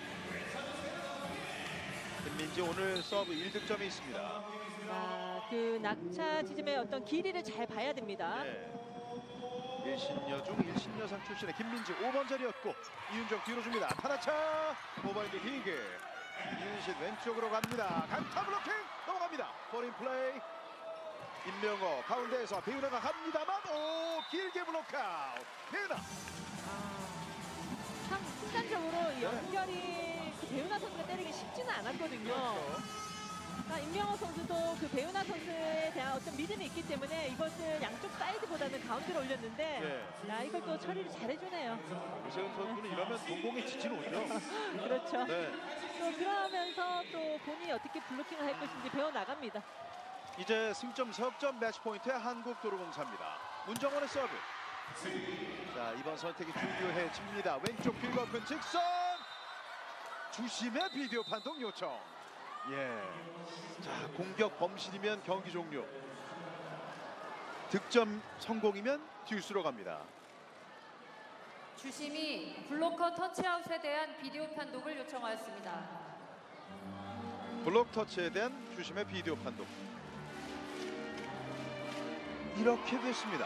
김민지 오늘 서브 일 득점이 있습니다. 아, 그 낙차 지점의 어떤 길이를 잘 봐야 됩니다. 네. 일신여 중 일신여상 출신의 김민지 오 번 자리였고 이윤정 뒤로 줍니다. 타나차 오버핸드 길게 이윤신 왼쪽으로 갑니다. 강타 블로킹 넘어갑니다. 포린 플레이. 임명호 가운데에서 배우나가 갑니다만 오 길게 블록아웃. 배우나. 참 순간적으로 이 연결이 그 배우나 선수가 때리기 쉽지는 않았거든요. 그러니까 임명호 선수도 그 배우나 선수에 대한 어떤 믿음이 있기 때문에 이것을 양쪽 사이드보다는 가운데로 올렸는데 네. 야, 이걸 또 처리를 잘해주네요. 유세훈 선수는 이러면 동공에 지치는 오죠. 그렇죠. 네. 또 그러면서 또 본인이 어떻게 블로킹을 할 것인지 배워나갑니다. 이제 승점 석점 매치 포인트의 한국도로공사입니다. 문정원의 서브. 자, 이번 선택이 중요해집니다. 왼쪽 긁어픈 직선. 주심의 비디오 판독 요청. 예. 자, 공격 범실이면 경기 종료. 득점 성공이면 듀스로 갑니다. 주심이 블로커 터치아웃에 대한 비디오 판독을 요청하였습니다. 블록 터치에 대한 주심의 비디오 판독. 이렇게 됐습니다.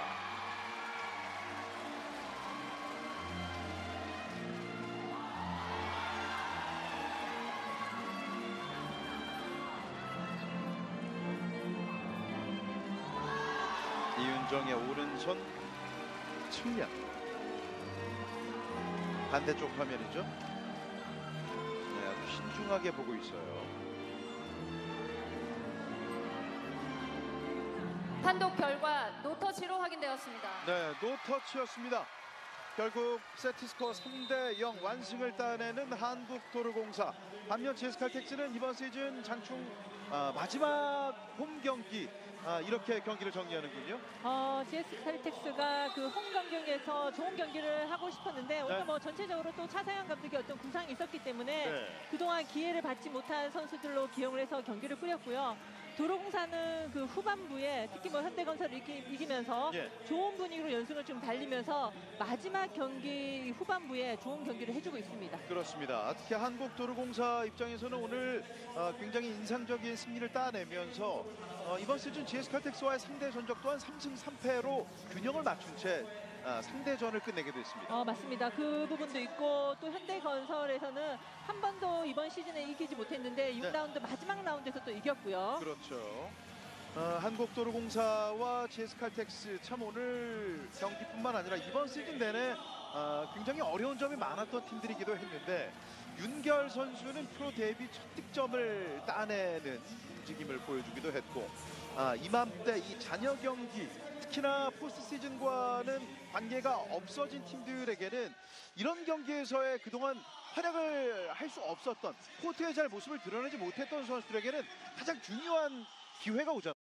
이윤정의 오른손 측면. 반대쪽 화면이죠. 네, 아주 신중하게 보고 있어요. 판독 결과 노터치로 확인되었습니다. 네, 노터치였습니다. 결국 세트스코어 삼 대 영 완승을 따내는 한국도로공사. 반면 지에스칼텍스는 이번 시즌 장충 아, 마지막 홈 경기 아, 이렇게 경기를 정리하는군요. 어, 지에스칼텍스가 그 홈 경기에서 좋은 경기를 하고 싶었는데 오늘 네. 뭐 전체적으로 또 차상현 감독의 어떤 구상이 있었기 때문에 네. 그동안 기회를 받지 못한 선수들로 기용을 해서 경기를 꾸렸고요. 도로공사는 그 후반부에 특히 뭐 현대건설을 이기, 이기면서 예. 좋은 분위기로 연승을 좀 달리면서 마지막 경기 후반부에 좋은 경기를 해주고 있습니다. 그렇습니다. 특히 한국도로공사 입장에서는 오늘 어, 굉장히 인상적인 승리를 따내면서 어, 이번 시즌 지에스칼텍스와의 상대 전적 또한 삼 승 삼 패로 균형을 맞춘 채 아, 상대전을 끝내게 됐습니다. 어, 맞습니다. 그 부분도 있고 또 현대건설에서는 한 번도 이번 시즌에 이기지 못했는데 육 라운드 네. 마지막 라운드에서 또 이겼고요. 그렇죠. 어, 한국도로공사와 지에스칼텍스 참 오늘 경기뿐만 아니라 이번 시즌 내내 어, 굉장히 어려운 점이 많았던 팀들이기도 했는데 윤결 선수는 프로 데뷔 첫 득점을 따내는 움직임을 보여주기도 했고 아, 이맘때 이 잔여 경기 특히나 포스트 시즌과는 관계가 없어진 팀들에게는 이런 경기에서의 그동안 활약을 할 수 없었던 코트에 잘 모습을 드러내지 못했던 선수들에게는 가장 중요한 기회가 오잖아요.